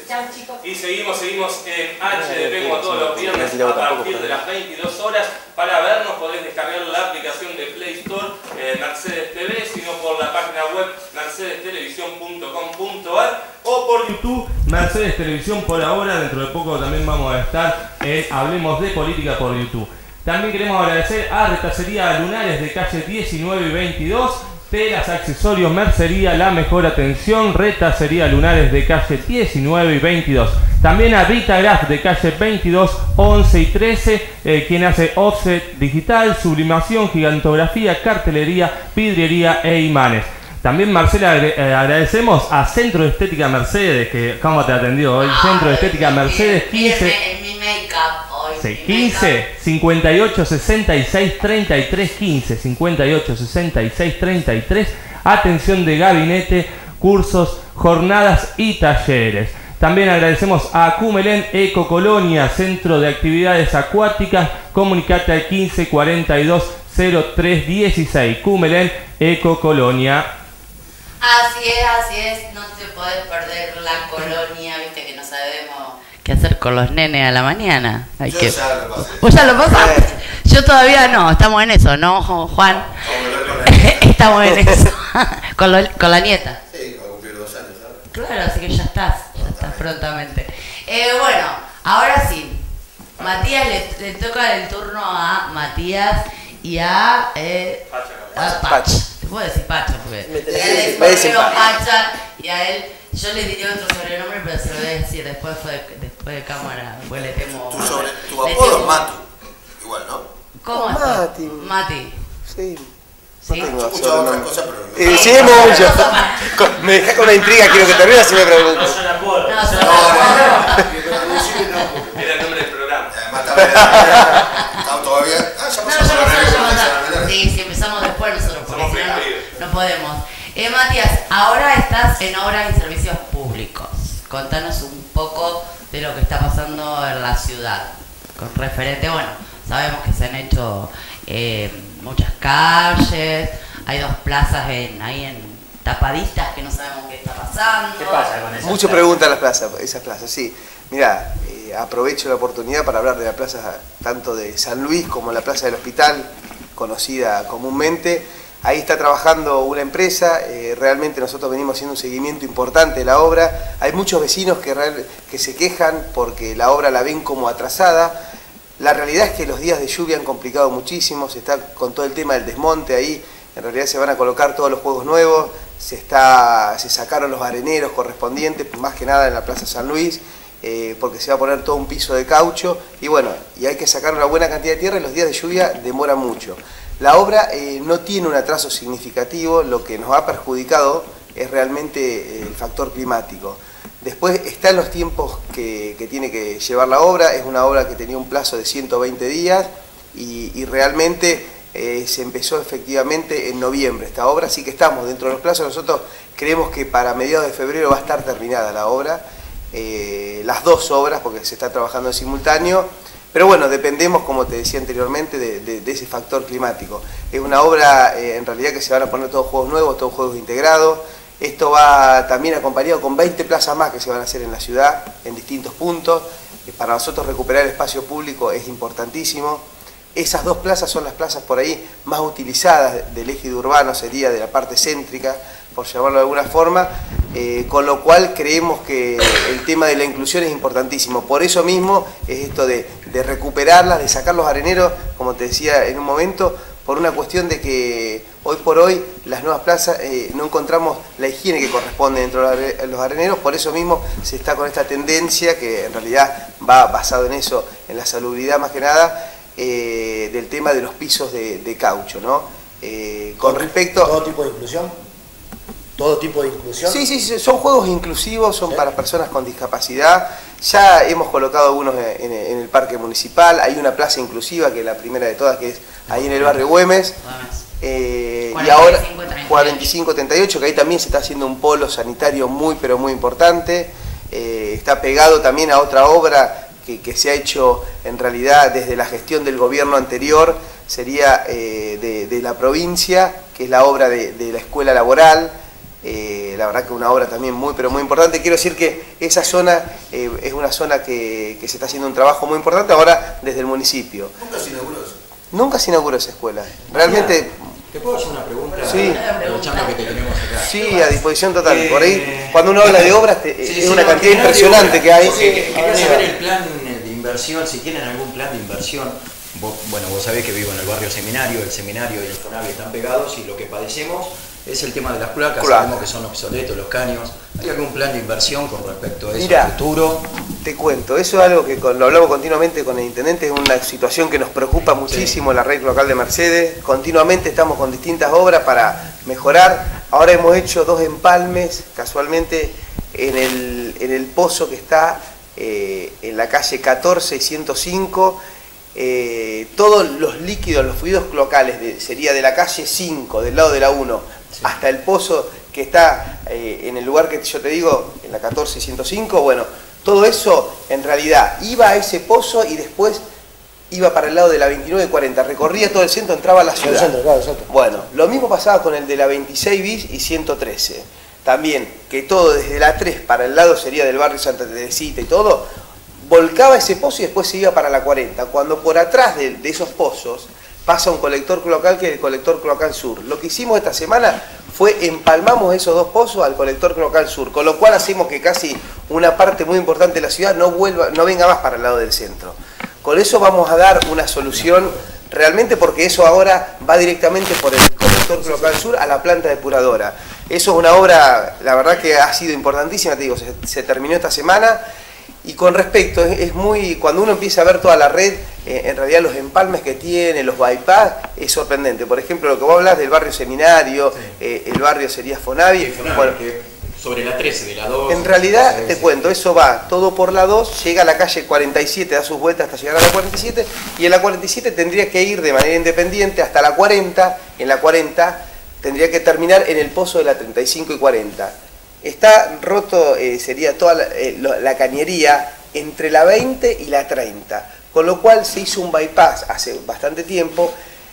Y seguimos en HDP como todos los viernes a partir de las 22 horas. Para vernos podés descargar la aplicación de Play Store Mercedes TV, sino por la página web mercedestelevisión.com.ar o por YouTube Mercedes Televisión por ahora. Dentro de poco también vamos a estar en Hablemos de Política por YouTube. También queremos agradecer a Retacería Lunares de calle 19 y 22. Telas, accesorios, mercería, la mejor atención. Retacería Lunares de calle 19 y 22. También a Vitagraph de calle 22, 11 y 13, quien hace offset digital, sublimación, gigantografía, cartelería, vidriería e imanes. También, Marcela, agradecemos a Centro de Estética Mercedes, que cómo te atendió hoy. Centro de Estética Mercedes 15. Mi make-up hoy. Sí, 15 58 66 33 15 58 66 33. Atención de gabinete, cursos, jornadas y talleres. También agradecemos a Cumelén Eco Colonia, Centro de Actividades Acuáticas. Comunicate al 15 42 03 16. Cumelén Eco Colonia. Así es, no te podés perder la colonia, viste que no sabemos qué hacer con los nenes a la mañana. Ya lo pasé. ¿Vos ya lo pasaste? Yo todavía no, estamos en eso, ¿no, Juan? Estamos en eso, con la nieta. Sí, va a cumplir 2 años ahora. Claro, así que ya estás prontamente. Bueno, ahora sí, Matías, le toca el turno a Matías y a Pacha. Te puedo decir Pacha, porque me dicen Pacha y a él, yo le diría otro sobrenombre, pero se lo voy a decir después de cámara, pues le temo. Tu apodo es Matu, igual, ¿no? ¿Cómo Mati. Mati. Sí. ¿Sí? No tengo Muchas otras cosas, pero sí, mucho. Me dejas con la intriga, quiero que termine así me pregunto. No son apodos. No, son Era el nombre del programa. Estamos todavía. Ya pasamos el horario. Sí, si empezamos después nosotros, porque Somos si no, precavidos. no podemos. Matías, ahora estás en Obras y Servicios Públicos. Contanos un poco de lo que está pasando en la ciudad. Con referente, bueno, sabemos que se han hecho muchas calles, hay 2 plazas ahí en tapaditas que no sabemos qué está pasando. ¿Qué pasa con eso? Muchas preguntas esas plazas, sí. Mirá, aprovecho la oportunidad para hablar de la plaza tanto de San Luis como la plaza del Hospital, conocida comúnmente. Ahí está trabajando una empresa, realmente nosotros venimos haciendo un seguimiento importante de la obra. Hay muchos vecinos que se quejan porque la obra la ven como atrasada. La realidad es que los días de lluvia han complicado muchísimo, se está con todo el tema del desmonte ahí. En realidad se van a colocar todos los juegos nuevos, se sacaron los areneros correspondientes, más que nada en la Plaza San Luis, porque se va a poner todo un piso de caucho y bueno, y hay que sacar una buena cantidad de tierra y los días de lluvia demora mucho. La obra no tiene un atraso significativo, lo que nos ha perjudicado es realmente el factor climático. Después están los tiempos que tiene que llevar la obra, es una obra que tenía un plazo de 120 días y realmente se empezó efectivamente en noviembre esta obra, así que estamos dentro de los plazos. Nosotros creemos que para mediados de febrero va a estar terminada la obra, las dos obras, porque se está trabajando en simultáneo, pero bueno, dependemos, como te decía anteriormente, de ese factor climático. Es una obra en realidad que se van a poner todos juegos nuevos, todos juegos integrados. Esto va también acompañado con 20 plazas más que se van a hacer en la ciudad, en distintos puntos. Para nosotros recuperar el espacio público es importantísimo. Esas dos plazas son las plazas por ahí más utilizadas del ejido urbano, sería de la parte céntrica, por llamarlo de alguna forma, con lo cual creemos que el tema de la inclusión es importantísimo. Por eso mismo es esto de recuperarlas, de sacar los areneros, como te decía en un momento, por una cuestión de que hoy por hoy las nuevas plazas no encontramos la higiene que corresponde dentro de los areneros, por eso mismo se está con esta tendencia que en realidad va basado en eso, en la salubridad más que nada, del tema de los pisos de caucho, ¿no? Con respecto... ¿Todo tipo de inclusión? ¿Todo tipo de inclusión? Sí, son juegos inclusivos, son para personas con discapacidad. Ya hemos colocado algunos en el parque municipal, hay una plaza inclusiva, que es la primera de todas, que es ahí en el barrio Güemes. Y ahora 4538, que ahí también se está haciendo un polo sanitario muy, pero muy importante. Está pegado también a otra obra que se ha hecho en realidad desde la gestión del gobierno anterior, sería de la provincia, que es la obra de la escuela laboral. La verdad que una obra también muy, pero muy importante. Quiero decir que esa zona es una zona que se está haciendo un trabajo muy importante ahora desde el municipio. ¿Nunca se inauguró eso? Nunca se inauguró esa escuela. Realmente... ¿Te puedo hacer una pregunta? Sí. Aprovechando que te tenemos acá. Sí, a disposición total. Por ahí, cuando uno habla de obras, es una cantidad impresionante que hay. Quería saber el plan de inversión, si tienen algún plan de inversión. Vos sabés que vivo en el barrio Seminario, el Seminario y el Fonavi están pegados y lo que padecemos es el tema de las placas, sabemos que son obsoletos los caños. ¿Hay algún plan de inversión con respecto a eso? Mira, futuro? Te cuento, eso es algo que lo hablamos continuamente con el intendente, es una situación que nos preocupa muchísimo, la red local de Mercedes. Continuamente estamos con distintas obras para mejorar. Ahora hemos hecho 2 empalmes, casualmente, en el pozo que está en la calle 14 y 105. Todos los líquidos, los fluidos cloacales, sería de la calle 5, del lado de la 1, hasta el pozo que está en el lugar que yo te digo, en la 14 y 105, bueno, todo eso en realidad iba a ese pozo y después iba para el lado de la 29 y 40, recorría todo el centro, entraba a la ciudad. Centro, claro, exacto. Bueno, lo mismo pasaba con el de la 26 bis y 113. También, que todo desde la 3 para el lado sería del barrio Santa Teresita y todo, volcaba ese pozo y después se iba para la 40. Cuando por atrás de esos pozos pasa un colector cloacal, que es el colector cloacal sur. Lo que hicimos esta semana fue empalmamos esos 2 pozos al colector cloacal sur, con lo cual hacemos que casi una parte muy importante de la ciudad no venga más para el lado del centro. Con eso vamos a dar una solución realmente, porque eso ahora va directamente por el colector cloacal sur a la planta depuradora. Eso es una obra, la verdad que ha sido importantísima, te digo, se terminó esta semana. Y con respecto, es muy, cuando uno empieza a ver toda la red, en realidad los empalmes que tiene, los bypass, es sorprendente. Por ejemplo, lo que vos hablas del barrio Seminario, el barrio sería Fonavi. Bueno, sobre la 13, de la 2. En realidad, te cuento, eso va todo por la 2, llega a la calle 47, da sus vueltas hasta llegar a la 47, y en la 47 tendría que ir de manera independiente hasta la 40, en la 40 tendría que terminar en el pozo de la 35 y 40. Está roto, sería toda la cañería entre la 20 y la 30, con lo cual se hizo un bypass hace bastante tiempo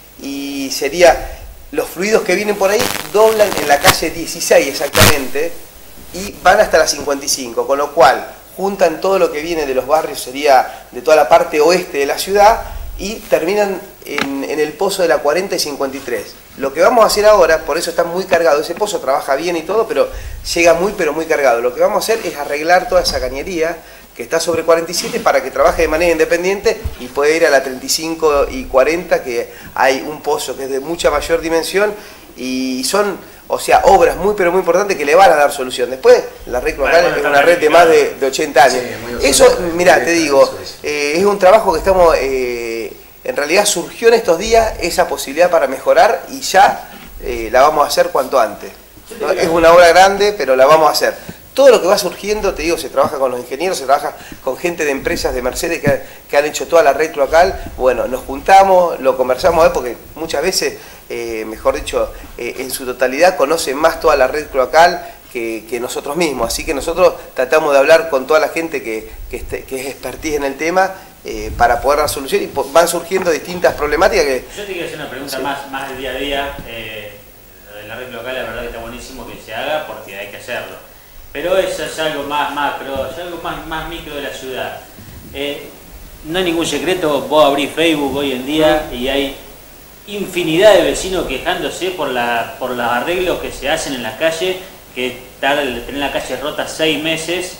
y sería, los fluidos que vienen por ahí doblan en la calle 16 exactamente y van hasta la 55, con lo cual juntan todo lo que viene de los barrios, sería de toda la parte oeste de la ciudad y terminan en el pozo de la 40 y 53. Lo que vamos a hacer ahora, por eso está muy cargado, ese pozo trabaja bien y todo, pero llega muy pero muy cargado. Lo que vamos a hacer es arreglar toda esa cañería que está sobre 47 para que trabaje de manera independiente y pueda ir a la 35 y 40, que hay un pozo que es de mucha mayor dimensión y son O sea, obras muy pero muy importantes que le van a dar solución. Después, la red local es una red de más de 80 años. Eso, mirá, te digo, es un trabajo que estamos, en realidad surgió en estos días esa posibilidad para mejorar y ya la vamos a hacer cuanto antes, ¿no? Es una obra grande, pero la vamos a hacer. Todo lo que va surgiendo, te digo, se trabaja con los ingenieros, se trabaja con gente de empresas de Mercedes que han hecho toda la red local. Bueno, nos juntamos, lo conversamos, porque muchas veces, mejor dicho, en su totalidad conocen más toda la red local que nosotros mismos. Así que nosotros tratamos de hablar con toda la gente que es expertise en el tema para poder dar solución, y van surgiendo distintas problemáticas que... Yo te quiero hacer una pregunta más del día a día. Lo de la red local, la verdad que está buenísimo que se haga porque hay que hacerlo. Pero eso es algo más macro, es algo más micro de la ciudad. No hay ningún secreto, vos abrís Facebook hoy en día y hay infinidad de vecinos quejándose por los arreglos que se hacen en la calle, que tener la calle rota 6 meses,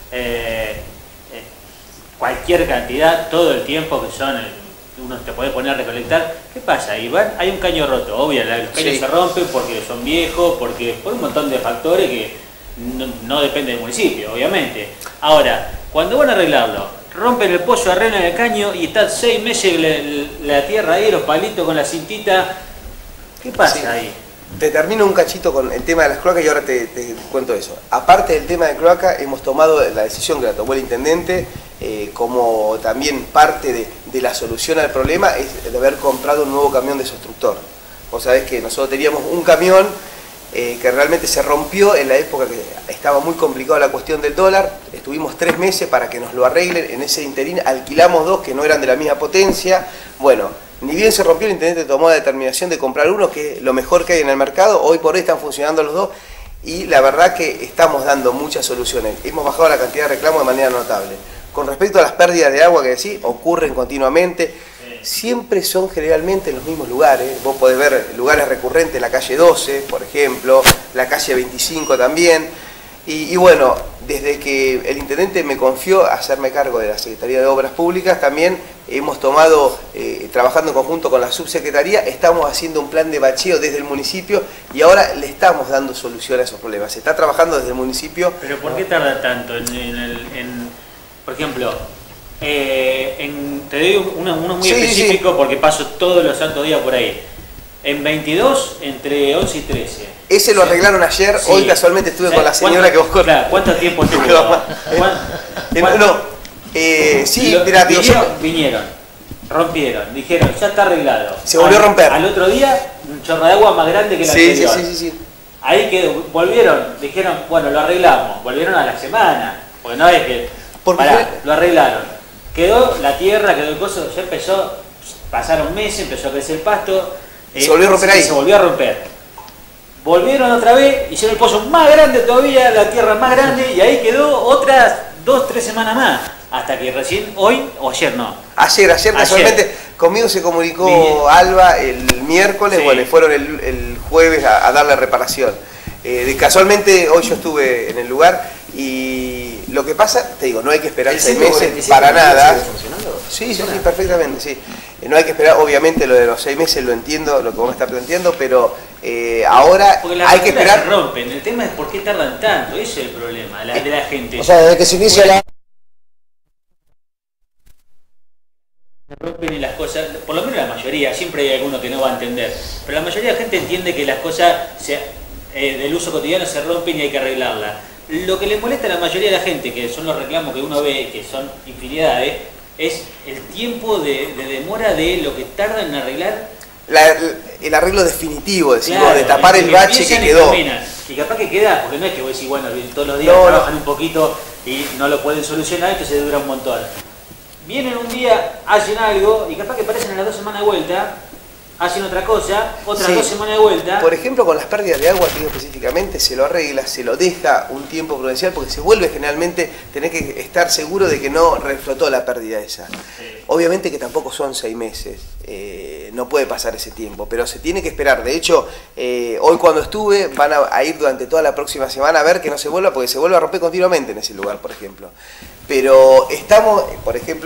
cualquier cantidad, todo el tiempo que son, uno te puede poner a recolectar. ¿Qué pasa, Iván? Hay un caño roto, obvio, los caños se rompen porque son viejos, por un montón de factores que no depende del municipio, obviamente. Ahora, cuando van a arreglarlo, rompen el pozo, arreglan el caño y están 6 meses la tierra ahí, los palitos con la cintita. ¿Qué pasa ahí? Te termino un cachito con el tema de las cloacas y ahora te cuento eso. Aparte del tema de cloaca, hemos tomado la decisión que la tomó el intendente, como también parte de la solución al problema, es de haber comprado un nuevo camión desobstructor. Vos sabés que nosotros teníamos un camión que realmente se rompió en la época que estaba muy complicada la cuestión del dólar. Estuvimos 3 meses para que nos lo arreglen. En ese interín alquilamos 2 que no eran de la misma potencia. Bueno, ni bien se rompió, el intendente tomó la determinación de comprar uno, que es lo mejor que hay en el mercado. Hoy por hoy están funcionando los 2 y la verdad que estamos dando muchas soluciones. Hemos bajado la cantidad de reclamos de manera notable. Con respecto a las pérdidas de agua que decís, ocurren continuamente. Siempre son generalmente en los mismos lugares. Vos podés ver lugares recurrentes, la calle 12, por ejemplo, la calle 25 también. Y bueno, desde que el intendente me confió hacerme cargo de la Secretaría de Obras Públicas, también hemos tomado, trabajando en conjunto con la subsecretaría, estamos haciendo un plan de bacheo desde el municipio y ahora le estamos dando solución a esos problemas. Se está trabajando desde el municipio. ¿Pero por qué tarda tanto por ejemplo, te doy uno muy específico porque paso todos los santos días por ahí? En 22, entre 11 y 13. Ese lo arreglaron ayer, hoy casualmente estuve con la señora que vos conocés. Claro, ¿cuánto tiempo tuvo? Vinieron, rompieron, dijeron, ya está arreglado. Se volvió a romper. Al otro día, un chorro de agua más grande que la anterior. Sí. Ahí quedó, volvieron, dijeron, bueno, lo arreglamos. Volvieron a la semana, porque no es que... lo arreglaron. Quedó la tierra, quedó el coso, ya empezó, pasaron meses, empezó a crecer el pasto. Se volvió a romper ahí. Se volvió a romper. Volvieron otra vez, hicieron el pozo más grande todavía, la tierra más grande, y ahí quedó otras 2-3 semanas más. Hasta que recién hoy, o ayer no. Ayer casualmente, conmigo se comunicó Alba el miércoles, bueno, y fueron el jueves a darle reparación. Casualmente hoy yo estuve en el lugar y lo que pasa, te digo, no hay que esperar 6 meses para nada. Sí, perfectamente, sí. No hay que esperar, obviamente lo de los 6 meses lo entiendo, lo que vos me estás planteando, pero ahora hay que esperar. Se rompen, el tema es por qué tardan tanto, ese es el problema de la gente. O sea, desde que se inicia la... Se rompen y las cosas, por lo menos la mayoría, siempre hay alguno que no va a entender, pero la mayoría de la gente entiende que las cosas del uso cotidiano se rompen y hay que arreglarlas. Lo que le molesta a la mayoría de la gente, que son los reclamos que uno ve, que son infinidades, es el tiempo de demora de lo que tarda en arreglar. El arreglo definitivo, decimos, claro, de tapar el bache que quedó. Y capaz que queda, porque no es que vos decís, bueno, todos los días trabajan un poquito y no lo pueden solucionar, entonces dura un montón. Vienen un día, hacen algo y capaz que aparecen en las 2 semanas de vuelta, hacen otra cosa, otras 2 semanas de vuelta. Por ejemplo, con las pérdidas de agua, específicamente, se lo arregla, se lo deja un tiempo prudencial, porque se vuelve generalmente, tenés que estar seguro de que no reflotó la pérdida esa. Obviamente que tampoco son 6 meses, no puede pasar ese tiempo, pero se tiene que esperar. De hecho, hoy cuando estuve, van a ir durante toda la próxima semana a ver que no se vuelva, porque se vuelve a romper continuamente en ese lugar, por ejemplo. Pero estamos, por ejemplo,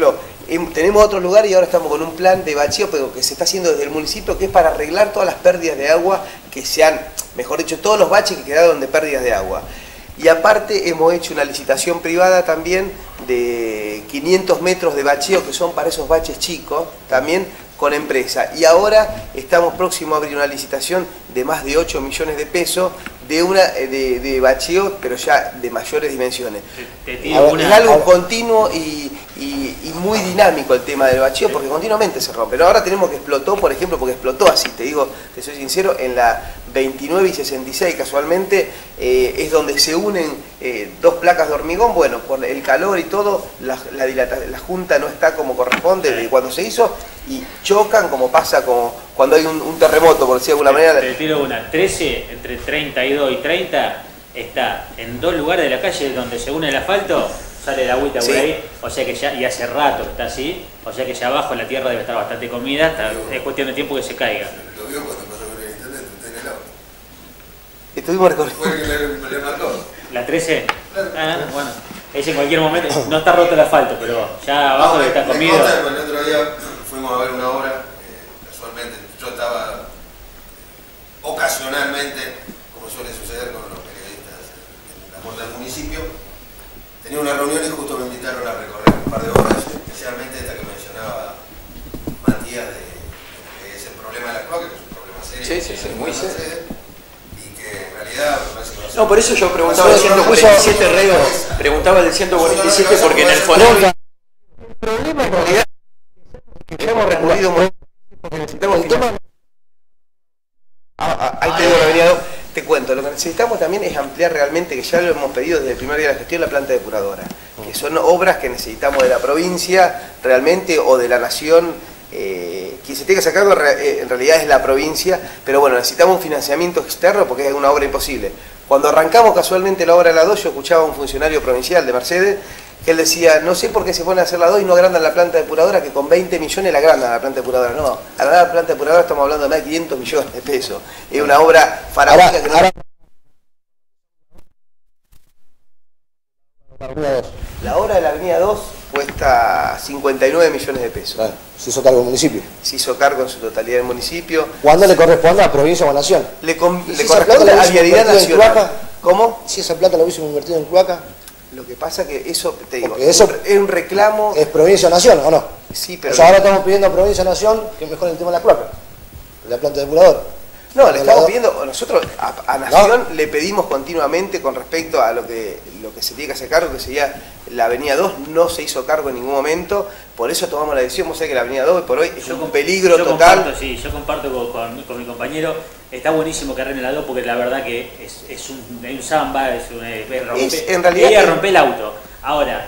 tenemos otro lugar y ahora estamos con un plan de bacheo, pero que se está haciendo desde el municipio, que es para arreglar todas las pérdidas de agua que se han, mejor dicho, todos los baches que quedaron de pérdidas de agua. Y aparte hemos hecho una licitación privada también de 500 metros de bacheo, que son para esos baches chicos, también con empresa. Y ahora estamos próximos a abrir una licitación de más de 8 millones de pesos de bacheo, pero ya de mayores dimensiones. Es algo continuo y muy dinámico el tema del bacheo, porque continuamente se rompe. Pero ahora tenemos que explotó, por ejemplo, porque explotó así, te soy sincero, en la 29 y 66 casualmente, es donde se unen dos placas de hormigón. Bueno, por el calor y todo, la junta no está como corresponde de cuando se hizo, y chocan como pasa como cuando hay un terremoto, por decir de alguna manera. Te tiro una, 13 entre 32 y 30 está en 2 lugares de la calle donde se une el asfalto, sale el agüita por ahí, o sea que ya, y hace rato que está así, o sea que ya abajo la tierra debe estar bastante comida, es cuestión de tiempo que se caiga. Lo vio cuando pasó con el internet, usted en el auto. Estuvimos recorriendo. Fue el que le marcó. ¿La 13? Ah, bueno, es en cualquier momento, no está roto el asfalto, pero ya abajo debe estar comido. El otro día fuimos a ver una obra, casualmente, yo estaba ocasionalmente, como suele suceder con los periodistas en la puerta del municipio, tenía una reunión y justo me invitaron a recorrer un par de obras, especialmente esta que mencionaba Matías, que es el problema de la cloaca, que es un problema serio. Sí, muy serio. Y que en realidad me parece que va a ser... No, por eso yo preguntaba del 147, Rego, preguntaba del 147 porque en el fondo... El problema en realidad es que ya hemos recurrido muy... porque necesitamos el tema... Ahí te digo la avenida 2. Te cuento, lo que necesitamos también es ampliar realmente, que ya lo hemos pedido desde el primer día de la gestión, la planta depuradora, que son obras que necesitamos de la provincia realmente o de la nación. Quien se tiene que hacer cargo en realidad es la provincia, pero bueno, necesitamos un financiamiento externo porque es una obra imposible. Cuando arrancamos casualmente la obra de la 2, yo escuchaba a un funcionario provincial de Mercedes que él decía, no sé por qué se ponen a hacer la 2 y no agrandan la planta depuradora, que con 20 millones la agrandan la planta depuradora. No, agrandar la planta depuradora estamos hablando de más de 500 millones de pesos. Es una obra faraónica que no... La obra de la avenida 2 cuesta 59 millones de pesos. Claro, se hizo cargo del municipio. Se hizo cargo en su totalidad del municipio. ¿Cuándo le corresponde a la provincia o a la nación? Le corresponde a la Vialidad Nacional. ¿Cómo? Si esa plata la hubiésemos invertido en cloaca. Lo que pasa que eso, te digo, eso es un reclamo... ¿Es provincia o nación o no? Sí, pero... O sea, ahora estamos pidiendo a provincia o nación que mejore el tema de la cloaca, la planta depuradora. No, le estamos pidiendo, nosotros a Nación le pedimos continuamente con respecto a lo que se tiene que hacer cargo, que sería la avenida 2, no se hizo cargo en ningún momento, por eso tomamos la decisión. Vos sabés que la avenida 2 por hoy es un peligro total. Yo comparto con mi compañero, está buenísimo que arreglen la 2 porque la verdad que es un samba, en realidad romper el auto. Ahora,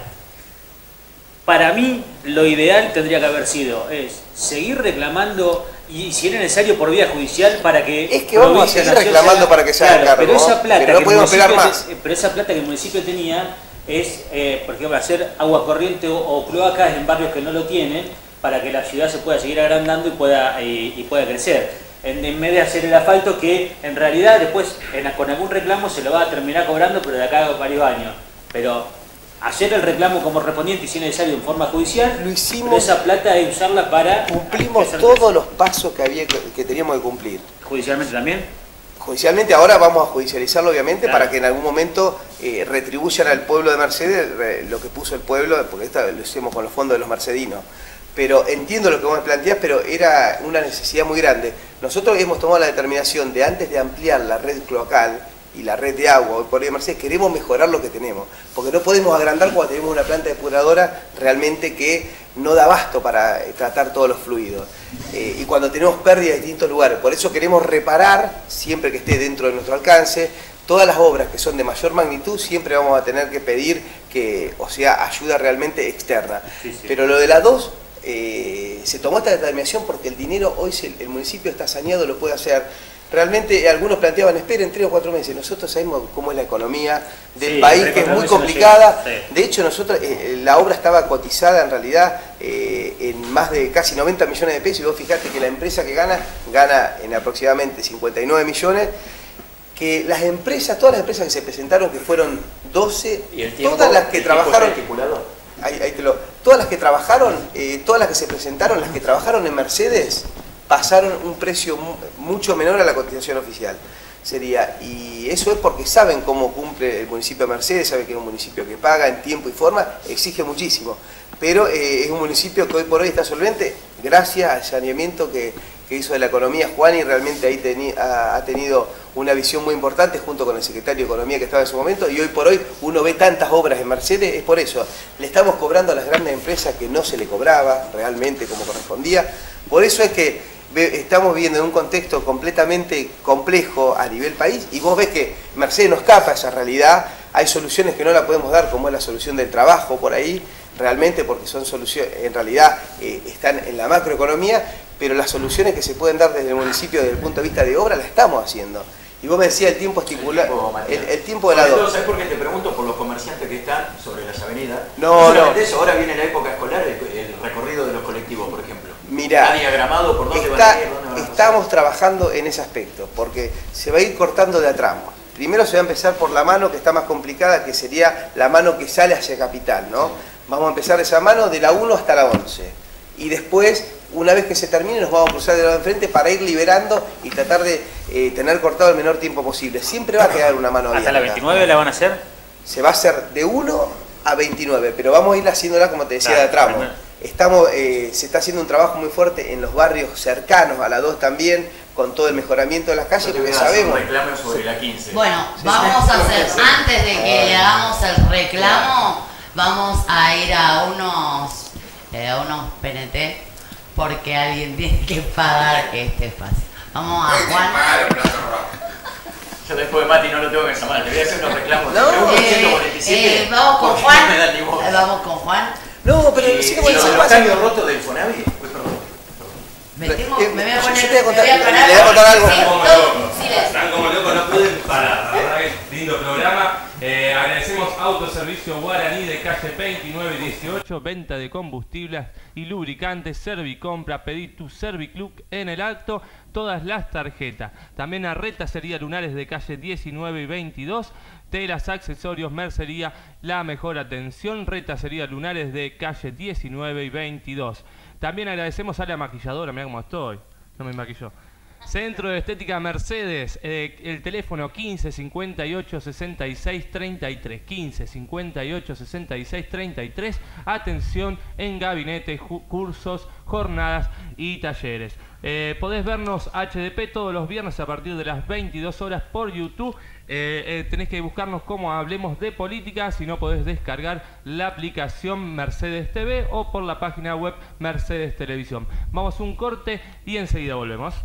para mí lo ideal tendría que haber sido seguir reclamando, y si era necesario por vía judicial, para que... Es que vamos a seguir reclamando para que se haga cargo, pero esa plata no podemos esperar más. Pero esa plata que el municipio tenía es, por ejemplo, hacer agua corriente o cloacas en barrios que no lo tienen, para que la ciudad se pueda seguir agrandando y pueda crecer. En vez de hacer el asfalto, que en realidad después con algún reclamo se lo va a terminar cobrando, pero de acá a varios años. Pero hacer el reclamo como correspondiente y si es necesario en forma judicial, lo hicimos, pero esa plata hay que usarla para... Cumplimos todos los pasos que teníamos que cumplir. ¿Judicialmente también? Judicialmente ahora vamos a judicializarlo obviamente, claro, para que en algún momento retribuyan al pueblo de Mercedes lo que puso el pueblo, porque lo hicimos con los fondos de los mercedinos. Pero entiendo lo que vos me planteás, pero era una necesidad muy grande. Nosotros hemos tomado la determinación de, antes de ampliar la red cloacal y la red de agua hoy por hoy de Mercedes, queremos mejorar lo que tenemos, porque no podemos agrandar cuando tenemos una planta depuradora realmente que no da abasto para tratar todos los fluidos, y cuando tenemos pérdidas de distintos lugares. Por eso queremos reparar, siempre que esté dentro de nuestro alcance, todas las obras que son de mayor magnitud. Siempre vamos a tener que pedir que, o sea, ayuda realmente externa. Sí. Pero lo de la 2, se tomó esta determinación porque el dinero hoy el municipio está saneado, lo puede hacer. Realmente algunos planteaban, esperen 3 o 4 meses. Nosotros sabemos cómo es la economía del país, que es muy complicada. De hecho, nosotros la obra estaba cotizada en realidad en más de casi 90 millones de pesos, y vos fijate que la empresa que gana en aproximadamente 59 millones, que las empresas, todas las empresas que se presentaron, que fueron 12, todas las que trabajaron... Todas las que trabajaron, todas las que se presentaron, las que trabajaron en Mercedes, pasaron un precio mucho menor a la cotización oficial. Y eso es porque saben cómo cumple el municipio de Mercedes, sabe que es un municipio que paga en tiempo y forma, exige muchísimo, pero es un municipio que hoy por hoy está solvente gracias al saneamiento que hizo de la economía Juan, y realmente ahí ha tenido una visión muy importante junto con el secretario de Economía que estaba en su momento, y hoy por hoy uno ve tantas obras en Mercedes, es por eso. Le estamos cobrando a las grandes empresas que no se le cobraba realmente como correspondía, por eso es que estamos viviendo en un contexto completamente complejo a nivel país, y vos ves que Mercedes no escapa a esa realidad. Hay soluciones que no la podemos dar, como es la solución del trabajo por ahí, realmente, porque son soluciones, en realidad están en la macroeconomía, pero las soluciones que se pueden dar desde el municipio desde el punto de vista de obra las estamos haciendo. Y vos me decías el tiempo estipulado, el tiempo de la obra. ¿Sabés por qué te pregunto? Por los comerciantes que están sobre las avenidas. No. Eso, ahora viene la época escolar, el recorrido de los colectivos, por ejemplo. Mirá, ¿está diagramado por dónde van a ir? Estamos trabajando en ese aspecto, porque se va a ir cortando de a tramos. Primero se va a empezar por la mano que está más complicada, que sería la mano que sale hacia Capital, ¿no? Vamos a empezar esa mano de la 1 hasta la 11. Y después, una vez que se termine, nos vamos a cruzar de lado enfrente para ir liberando y tratar de tener cortado el menor tiempo posible. Siempre va a quedar una mano abierta. ¿Hasta la 29 la van a hacer? Se va a hacer de 1 a 29, pero vamos a ir haciéndola, como te decía, de tramo. Se está haciendo un trabajo muy fuerte en los barrios cercanos a la 2 también, con todo el mejoramiento de las calles, porque sabemos. Sobre la 15. Bueno, vamos a hacer, antes de que le hagamos el reclamo, vamos a ir a unos PNT, porque alguien tiene que pagar este espacio. Vamos a Juan. Yo después de Mati no lo tengo que llamar, le voy a hacer unos reclamos. Vamos con Juan. Vamos con Juan. No, pero si no puede ser los cambios rotos del Fonavi. Me voy a poner. Le voy a contar algo. Están como locos, no pueden parar. La verdad que lindo programa. Agradecemos Autoservicio Guaraní de calle 29 y 18, venta de combustibles y lubricantes, Servicompra, pedí tu Serviclub en el acto, todas las tarjetas. También a Retacería Lunares de calle 19 y 22, telas, accesorios, mercería, la mejor atención, Retacería Lunares de calle 19 y 22. También agradecemos a la maquilladora, mirá cómo estoy, no me maquilló. Centro de Estética Mercedes, el teléfono 15 58 66 33, 15 58 66 33, atención en gabinete, cursos, jornadas y talleres. Podés vernos HDP todos los viernes a partir de las 22 horas por YouTube. Tenés que buscarnos como Hablemos de Política, si no podés descargar la aplicación Mercedes TV o por la página web Mercedes Televisión. Vamos a un corte y enseguida volvemos.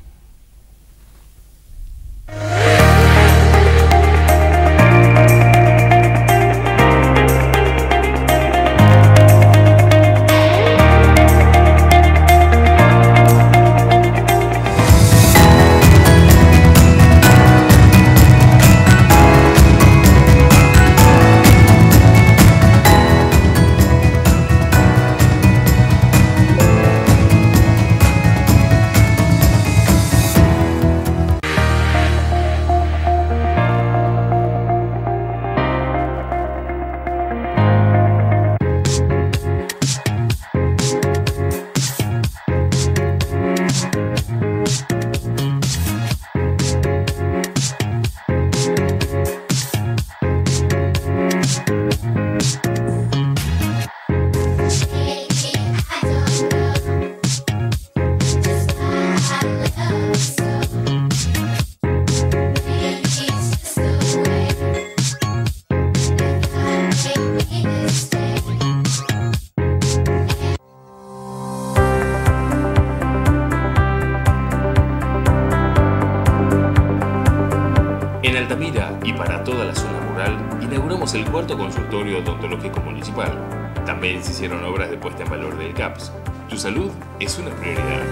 el cuarto consultorio odontológico municipal. También se hicieron obras de puesta en valor del CAPS. Tu salud es una prioridad.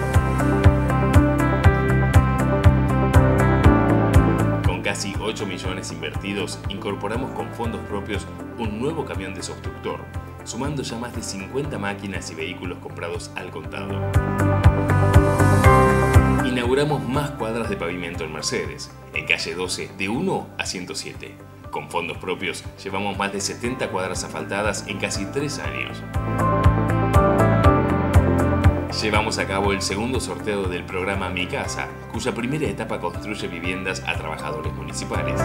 Con casi 8 millones invertidos, incorporamos con fondos propios un nuevo camión desobstructor, sumando ya más de 50 máquinas y vehículos comprados al contado. Inauguramos más cuadras de pavimento en Mercedes, en calle 12, de 1 a 107. Con fondos propios, llevamos más de 70 cuadras asfaltadas en casi 3 años. Llevamos a cabo el segundo sorteo del programa Mi Casa, cuya primera etapa construye viviendas a trabajadores municipales.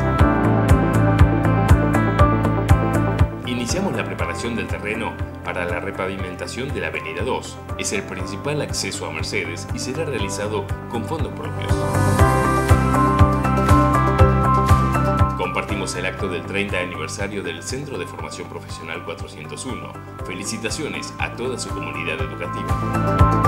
Iniciamos la preparación del terreno para la repavimentación de la Avenida 2. Es el principal acceso a Mercedes y será realizado con fondos propios. Compartimos el acto del 30 aniversario del Centro de Formación Profesional 401. Felicitaciones a toda su comunidad educativa.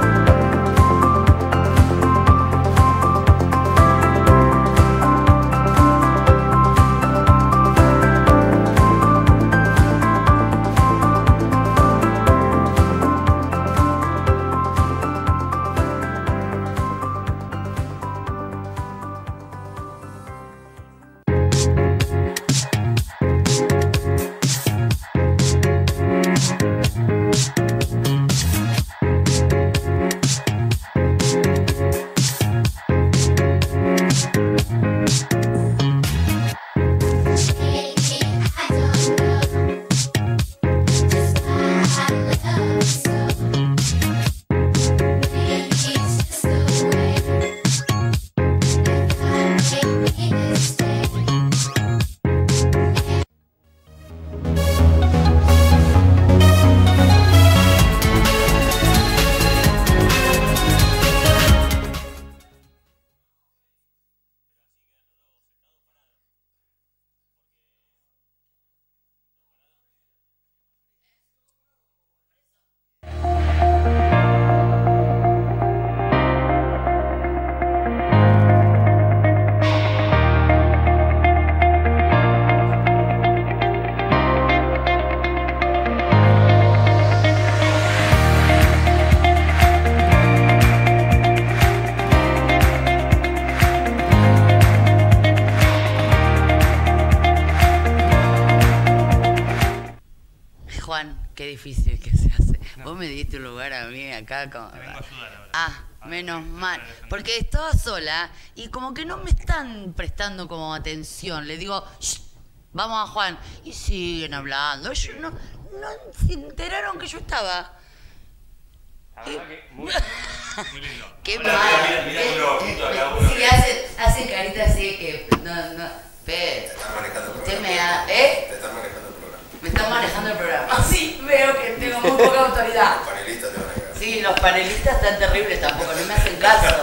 Qué difícil que se hace. Vos me diste un lugar a mí acá. Como... Te vengo a ayudar ahora. Ah, menos mal. Porque estaba sola y como que no me están prestando como atención. Le digo, vamos a Juan. Y siguen hablando. Ellos no se enteraron que yo estaba. La verdad que muy lindo. Qué Hola, mal. mira uno junto a cada uno. Sí, hacen carita así que... No. Pero... Usted me ha... Te están manejando el programa. Me están manejando el programa. Sí, veo que tengo muy poca autoridad. Los panelistas te van a llegar. Sí, los panelistas están terribles tampoco, no me hacen caso.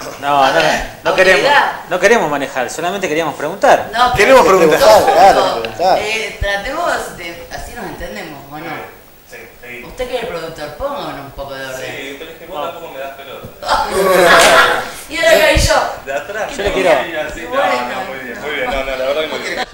No queremos manejar, solamente queríamos preguntar. No, Queremos preguntar, claro, tratemos de... Así nos entendemos, ¿o no? Sí, sí. Usted que es el productor, pónganos un poco de orden. Sí, pero es que vos tampoco me das pelota. Y ahora caí yo. De atrás. Yo le quiero. Así, no, muy bien, muy bien. No, la verdad que muy bien.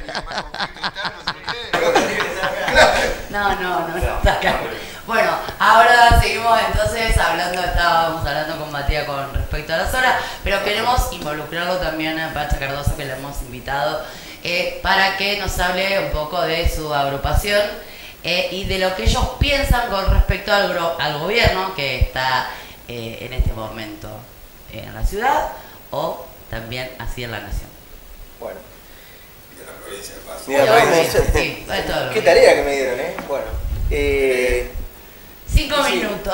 No, está acá. Bueno, ahora seguimos entonces estábamos hablando con Matías con respecto a las horas, pero queremos involucrarlo también a Pacha Cardoso, que le hemos invitado, para que nos hable un poco de su agrupación y de lo que ellos piensan con respecto al gobierno que está en este momento en la ciudad o también así en la nación. Bueno. De la provincia de Paso. Sí, de todo lo Qué que- tarea que me dieron, ¿eh? Bueno. 5 minutos.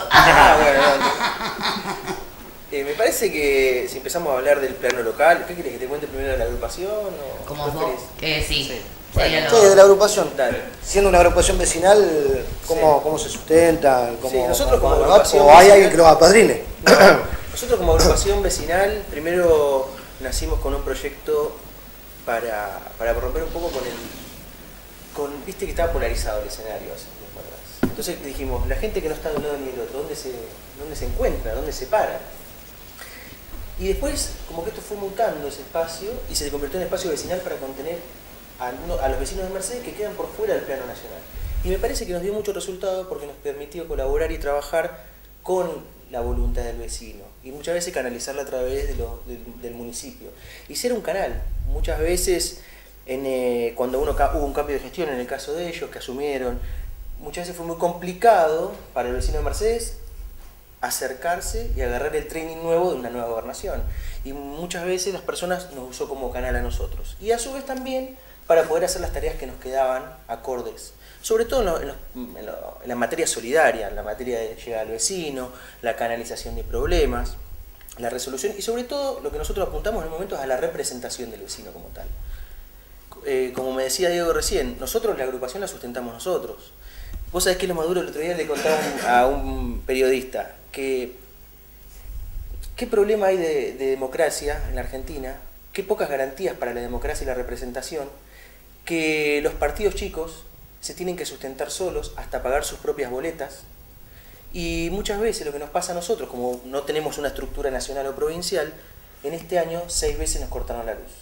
Me parece que si empezamos a hablar del plano local, ¿qué querés? ¿Que te cuente primero de la agrupación? O Como qué vos, preferís? sí. Bueno, Sería Sí, de la agrupación. Dale. Siendo una agrupación vecinal, ¿cómo se sustenta? Sí, nosotros como ¿O agrupación hay vecinal- alguien que los apadrine? Nosotros como agrupación vecinal, primero nacimos con un proyecto para romper un poco viste que estaba polarizado el escenario hace un tiempo atrás. Entonces dijimos, la gente que no está de un lado ni del otro, ¿dónde se encuentra? ¿Dónde se para? Y después, como que esto fue mutando ese espacio y se convirtió en espacio vecinal para contener a los vecinos de Mercedes que quedan por fuera del plano nacional. Y me parece que nos dio mucho resultado porque nos permitió colaborar y trabajar con la voluntad del vecino y muchas veces canalizarla a través del municipio y ser un canal. Muchas veces cuando hubo un cambio de gestión, en el caso de ellos que asumieron, muchas veces fue muy complicado para el vecino de Mercedes acercarse y agarrar el training nuevo de una nueva gobernación, y muchas veces las personas nos usó como canal a nosotros y a su vez también para poder hacer las tareas que nos quedaban acordes. sobre todo en la materia solidaria, en la materia de llegar al vecino, la canalización de problemas, la resolución y sobre todo lo que nosotros apuntamos en el momento es a la representación del vecino como tal. Como me decía Diego recién, nosotros la agrupación la sustentamos nosotros. Vos sabés que lo Maduro el otro día le contaba a un periodista que qué problema hay de democracia en la Argentina, qué pocas garantías para la democracia y la representación, que los partidos chicos se tienen que sustentar solos hasta pagar sus propias boletas. Y muchas veces lo que nos pasa a nosotros, como no tenemos una estructura nacional o provincial, en este año 6 veces nos cortaron la luz.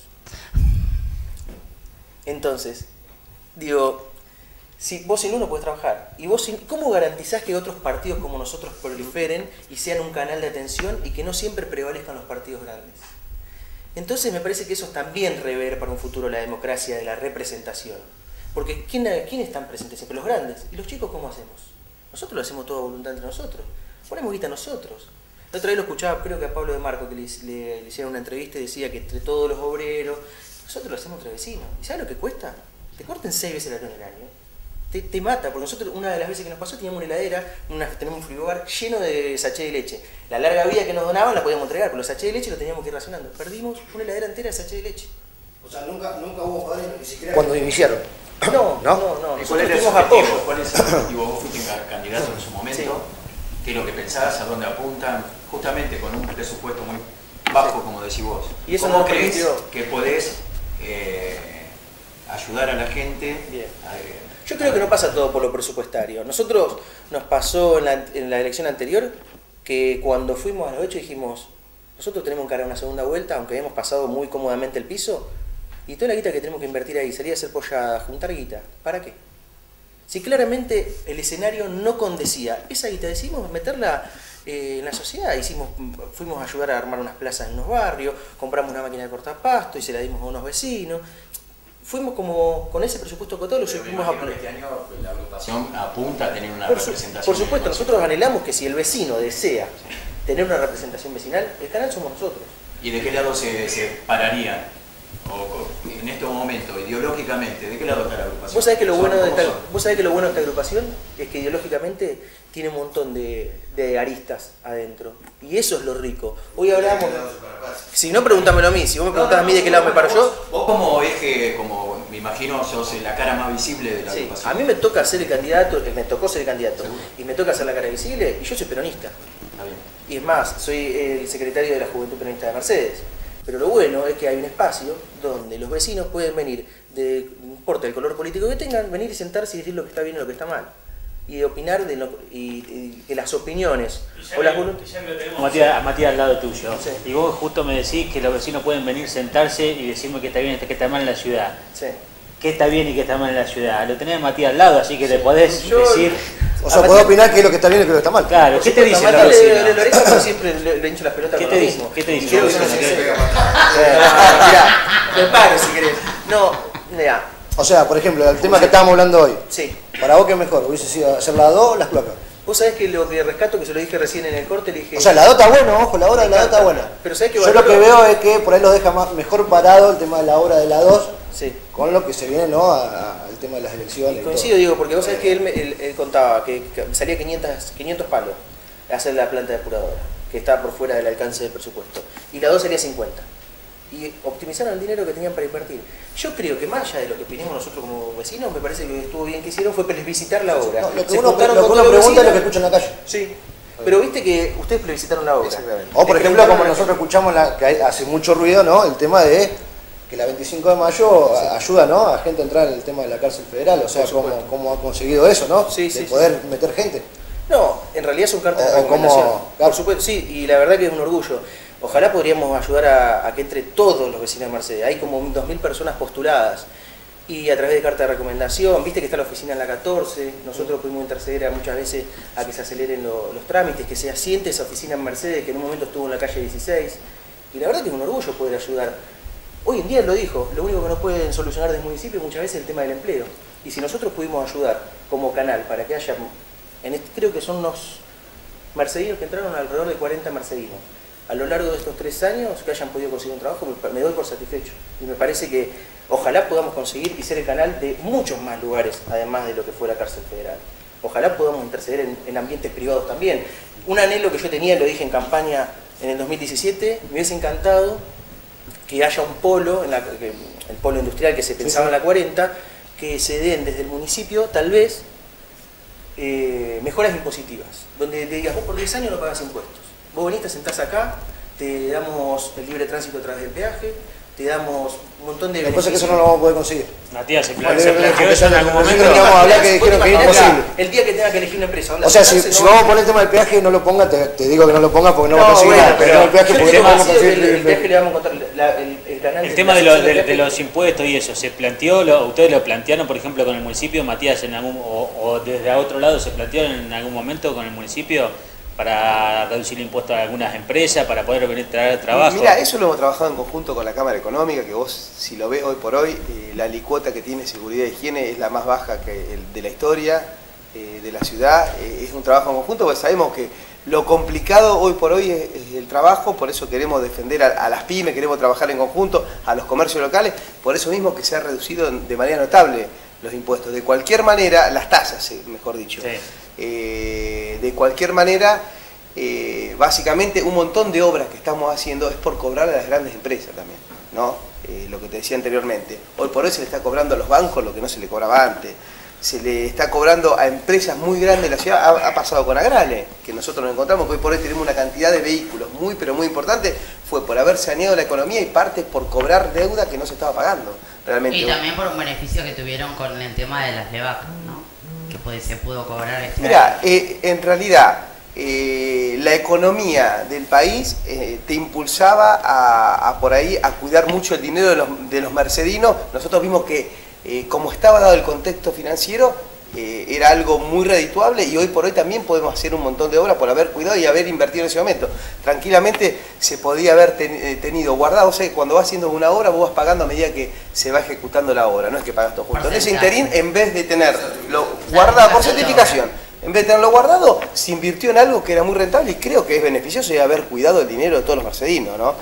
Entonces, digo, si vos sin uno podés trabajar, y vos ¿cómo garantizás que otros partidos como nosotros proliferen y sean un canal de atención y que no siempre prevalezcan los partidos grandes? Entonces me parece que eso es también rever para un futuro la democracia de la representación. Porque ¿quién están presentes siempre? Los grandes. ¿Y los chicos cómo hacemos? Nosotros lo hacemos todo a voluntad entre nosotros. Ponemos guita nosotros. La otra vez lo escuchaba, creo que a Pablo de Marco, que le hicieron una entrevista y decía que entre todos los obreros, nosotros lo hacemos entre vecinos. ¿Y sabes lo que cuesta? Te corten 6 veces la luz en el año. Te mata, porque nosotros una de las veces que nos pasó teníamos una heladera, tenemos un frigobar lleno de sachet de leche. La larga vida que nos donaban la podíamos entregar, pero los sachets de leche los teníamos que ir racionando. Perdimos una heladera entera de sachet de leche. O sea, nunca hubo padrinos, ni siquiera cuando iniciaron. No. ¿Y cuál era el objetivo? ¿Cuál es el objetivo? Vos fuiste candidato en su momento. Sí. ¿Qué es lo que pensás? ¿A dónde apuntan? Justamente con un presupuesto muy bajo, como decís vos. ¿Y eso ¿Cómo no crees que podés ayudar a la gente? Bien. Yo creo que no pasa todo por lo presupuestario. Nosotros nos pasó en la elección anterior que cuando fuimos a los hechos dijimos, nosotros tenemos que encarar una segunda vuelta, aunque hemos pasado muy cómodamente el piso, y toda la guita que tenemos que invertir ahí, salir a hacer pollada, juntar guita, ¿para qué? Si claramente el escenario no condecía, esa guita decidimos meterla en la sociedad, fuimos a ayudar a armar unas plazas en unos barrios, compramos una máquina de cortar pasto y se la dimos a unos vecinos. Fuimos como con ese presupuesto acotado, lo fuimos a... Este año la agrupación apunta a tener una representación. Por supuesto, nosotros anhelamos que si el vecino desea tener una representación vecinal, el canal somos nosotros. ¿Y de qué lado se pararían? O en este momento, ideológicamente, ¿de qué lado está la agrupación? Vos sabés que lo bueno de esta agrupación es que ideológicamente tiene un montón de aristas adentro. Y eso es lo rico. Hoy hablábamos... Si no, pregúntamelo a mí. Si vos me preguntás a mí de qué lado me paro yo... Vos como eje, como me imagino, sos la cara más visible de la agrupación. A mí me toca ser el candidato, me tocó ser el candidato. Y me toca ser la cara visible, y yo soy peronista. Está bien. Y es más, soy el secretario de la Juventud Peronista de Mercedes. Pero lo bueno es que hay un espacio donde los vecinos pueden venir, no importa el color político que tengan, venir y sentarse y decir lo que está bien y lo que está mal. Y opinar y que las opiniones o las voluntades... Matías al lado tuyo. Sí. Y vos justo me decís que los vecinos pueden venir, sentarse y decirme que está bien y que está mal en la ciudad. Sí. ¿Qué está bien y qué está mal en la ciudad? Lo tenés a Matías al lado, así que le podés decir... O sea, podés opinar qué es lo que está bien y qué es lo que está mal. Claro, ¿qué te dice la vecina? Lorenzo siempre le hincho las pelotas con lo mismo. ¿Qué te dice? Quiero que no se mirá, me paro si querés. No, mirá. O sea, por ejemplo, el tema que estábamos hablando hoy. Sí. ¿Para vos qué es mejor? ¿Hubiese sido hacer la 2 o las cloacas? Vos sabés que lo que rescato, que se lo dije recién en el corte, le dije... O sea, la 2 está buena, ojo, la obra de la 2 está buena. Pero ¿sabés que yo lo que veo es que por ahí lo deja mejor parado el tema de la obra de la 2 con lo que se viene, ¿no? Al tema de las elecciones. Coincido, digo, porque vos sabés que él contaba que salía 500 palos a hacer la planta depuradora, que estaba por fuera del alcance del presupuesto. Y la 2 salía 50. Y optimizaron el dinero que tenían para invertir. Yo creo que más allá de lo que opinemos nosotros como vecinos, me parece que estuvo bien que hicieron fue visitar la obra. No, lo que uno pregunta es lo que escucha en la calle. Sí. Pero viste que ustedes plebiscitaron la obra. O por ejemplo, como nosotros escuchamos que hace mucho ruido, ¿no? El tema de que la 25 de mayo ayuda, ¿no? A gente a entrar en el tema de la cárcel federal. O sea, cómo ha conseguido eso, ¿no? De poder meter gente. No, en realidad son cartas de recomendación. Por supuesto, sí, y la verdad que es un orgullo. Ojalá podríamos ayudar a que entre todos los vecinos de Mercedes. Hay como 2.000 personas postuladas. Y a través de carta de recomendación, viste que está la oficina en la 14, nosotros pudimos interceder muchas veces a que se aceleren los trámites, que se asiente esa oficina en Mercedes, que en un momento estuvo en la calle 16. Y la verdad que es un orgullo poder ayudar. Hoy en día lo dijo, lo único que no pueden solucionar desde el municipio muchas veces es el tema del empleo. Y si nosotros pudimos ayudar como canal para que haya, creo que son unos mercedinos que entraron alrededor de 40 mercedinos. a lo largo de estos 3 años que hayan podido conseguir un trabajo, me doy por satisfecho. Y me parece que ojalá podamos conseguir y ser el canal de muchos más lugares, además de lo que fue la cárcel federal. Ojalá podamos interceder en ambientes privados también. Un anhelo que yo tenía, lo dije en campaña en el 2017, me hubiese encantado que haya un polo, el polo industrial que se pensaba en la 40, que se den desde el municipio, tal vez, mejoras impositivas, donde te digas, vos por 10 años no pagas impuestos. Vos venís, te sentás acá, te damos el libre tránsito a través del peaje, te damos un montón de beneficios. La cosa es que eso no lo vamos a poder conseguir. Matías, se planteó eso en algún momento. El día que tenga que elegir una empresa. O sea, si vamos a poner el tema del peaje, no lo ponga, te digo que no lo ponga porque no va a conseguir nada. Pero el peaje, porque vamos a conseguir el peaje le vamos a contar el canal. El tema de los impuestos y eso, ¿se planteó, ustedes lo plantearon, por ejemplo, con el municipio, Matías, o desde otro lado se planteó en algún momento con el municipio para reducir el impuesto a algunas empresas, para poder venir a traer trabajo? Mira, eso lo hemos trabajado en conjunto con la Cámara Económica, que vos, si lo ves hoy por hoy, la alicuota que tiene seguridad e higiene es la más baja de la historia de la ciudad. Es un trabajo en conjunto, porque sabemos que lo complicado hoy por hoy es el trabajo, por eso queremos defender a las pymes, queremos trabajar en conjunto, a los comercios locales, por eso mismo que se ha reducido de manera notable los impuestos. De cualquier manera, las tasas, mejor dicho. Sí. De cualquier manera, básicamente un montón de obras que estamos haciendo es por cobrar a las grandes empresas también, ¿no? Lo que te decía anteriormente. Hoy por hoy se le está cobrando a los bancos lo que no se le cobraba antes. Se le está cobrando a empresas muy grandes de la ciudad. Ha pasado con Agrale, que nosotros nos encontramos que hoy por hoy tenemos una cantidad de vehículos muy pero muy importante. Fue por haber saneado la economía y parte por cobrar deuda que no se estaba pagando realmente. Y también por un beneficio que tuvieron con el tema de las levacas, ¿no? Que se pudo cobrar este Mira, en realidad la economía del país te impulsaba a por ahí a cuidar mucho el dinero de los mercedinos. Nosotros vimos que como estaba dado el contexto financiero, era algo muy redituable y hoy por hoy también podemos hacer un montón de obras por haber cuidado y haber invertido en ese momento. Tranquilamente se podía haber tenido guardado, o sea que cuando vas haciendo una obra vos vas pagando a medida que se va ejecutando la obra, no es que pagas todo junto. En ese interín, en vez de tenerlo guardado por certificación, en vez de tenerlo guardado, se invirtió en algo que era muy rentable y creo que es beneficioso y haber cuidado el dinero de todos los mercedinos, ¿no?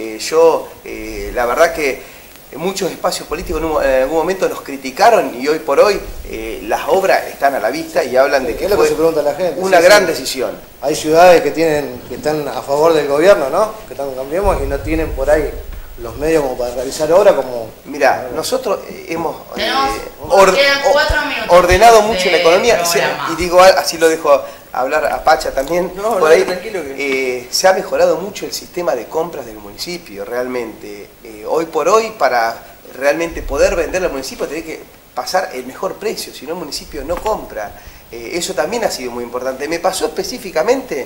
La verdad que muchos espacios políticos en algún momento nos criticaron y hoy por hoy las obras están a la vista y hablan de que fue una gran decisión. Hay ciudades que están a favor del gobierno, ¿no? Que están Cambiemos y no tienen por ahí los medios como para realizar obras como... Mirá, nosotros hemos ordenado mucho la economía y digo, así lo dejo hablar a Pacha también, por ahí se ha mejorado mucho el sistema de compras del municipio, realmente. Hoy por hoy, para realmente poder vender al municipio, tenés que pasar el mejor precio, si no el municipio no compra. Eso también ha sido muy importante. Me pasó específicamente...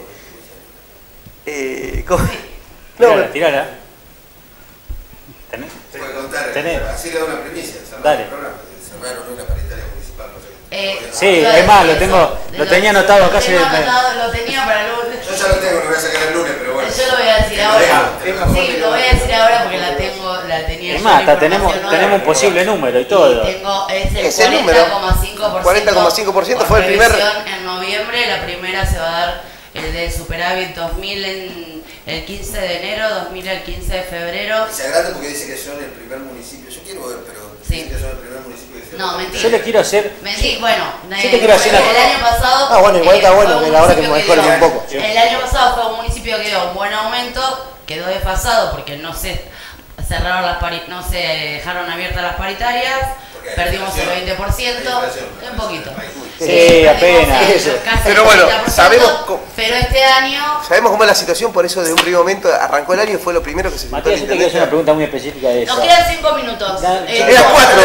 Tirala. ¿Tenés? Te voy a contar, así le doy una primicia, dale. Cerraron una paritaria municipal, no sé. Sí, es más, lo tenía anotado acá. Lo tenía para el lunes. Yo ya lo tengo, lo voy a sacar el lunes, pero bueno. Yo lo voy a decir ahora. Sí, lo voy a decir ahora porque la tenía. Es más, tenemos un posible número y todo. Es el 40,5%. 40,5% fue el primer. En noviembre, la primera se va a dar el de Superávit 2000 en el 15 de enero, 2000 el 15 de febrero. Y se agranda porque dice que son el primer municipio. Yo quiero ver, pero dicen que son el primer municipio que se... No, mentira. Yo le quiero hacer... Bueno, yo te quiero hacer el año pasado... bueno, igual está bueno, que la hora que me mejore un poco. El año pasado fue un municipio que dio un buen aumento, quedó desfasado porque no se cerraron no se dejaron abiertas las paritarias, perdimos el 20%, un poquito. Sí, apenas. Pero bueno, sabemos este año... Sabemos cómo es la situación, por eso de un primer momento arrancó el año y fue lo primero que se sentó. Matías, yo te quiero hacer una pregunta muy específica de eso. Nos quedan 5 minutos. Eran 4.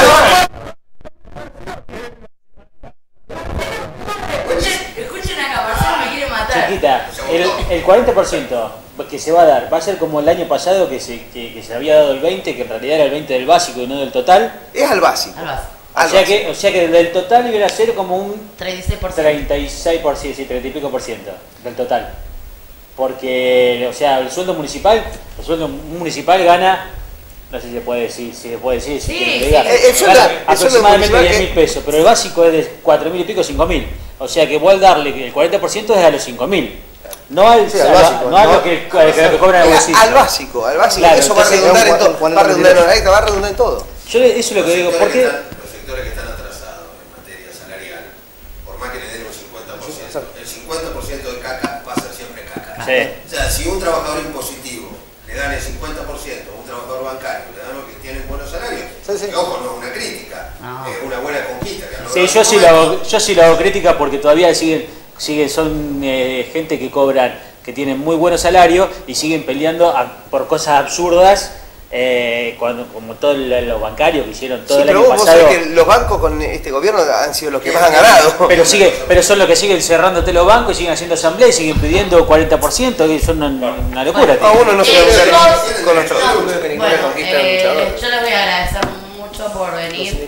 Escuchen acá, Marcelo me quiere matar. Chiquita, el 40% que se va a dar, ¿va a ser como el año pasado que se había dado el 20%, que en realidad era el 20% del básico y no del total? Es al básico. O sea que del total iba a ser como un 36%. 36%, sí, 30 y pico por ciento del total. Porque, o sea, el sueldo municipal gana, no sé si se puede decir, si aproximadamente 10.000 pesos, pero el básico es de 4.000 y pico, 5.000. O sea que vos darle el 40% es a los 5.000. No al, Sí, al básico, no a lo que cobran el bolsillo. Al básico. Claro, Eso va a redundar en todo. Va a redundar en todo. Yo eso es lo que digo, ¿por qué? Los sectores que están atrasados en materia salarial, por más que le den un 50%, el 50% de caca va a ser siempre caca. Sí. O sea, si un trabajador impositivo le dan el 50%, un trabajador bancario le dan lo que tienen buenos salarios, que ojo, no es una crítica, es una buena conquista. Sí, yo sí lo hago crítica porque todavía son gente que cobran, que tienen muy buenos salarios y siguen peleando por cosas absurdas. Como todos los bancarios que hicieron todo el año pasado. Pero vos sabés que los bancos con este gobierno han sido los que más han ganado. Pero son los que siguen cerrándote los bancos y siguen haciendo asamblea y siguen pidiendo 40%, que son una locura. Uno no se va a meter con los trabajadores. Bueno, yo les voy a agradecer mucho por venir.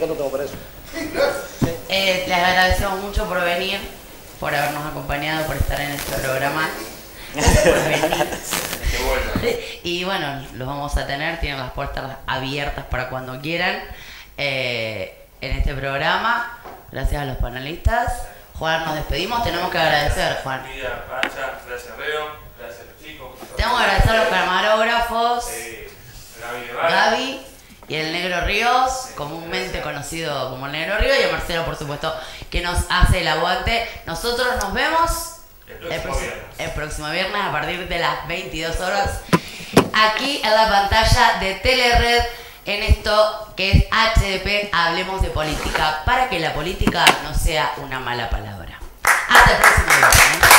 Les agradecemos mucho por venir, por habernos acompañado, por estar en este programa. Y bueno, los vamos a tener, tienen las puertas abiertas para cuando quieran en este programa. Gracias a los panelistas. Juan, nos despedimos, tenemos que agradecer, Juan. Gracias Reo, gracias a los chicos. Tengo que agradecer a los camarógrafos, Gaby y el Negro Ríos, comúnmente conocido como el Negro Ríos, y a Marcelo, por supuesto, que nos hace el aguante. Nosotros nos vemos el próximo viernes a partir de las 22 horas aquí en la pantalla de Telered en esto que es HDP Hablemos de Política, para que la política no sea una mala palabra. Hasta el próximo viernes.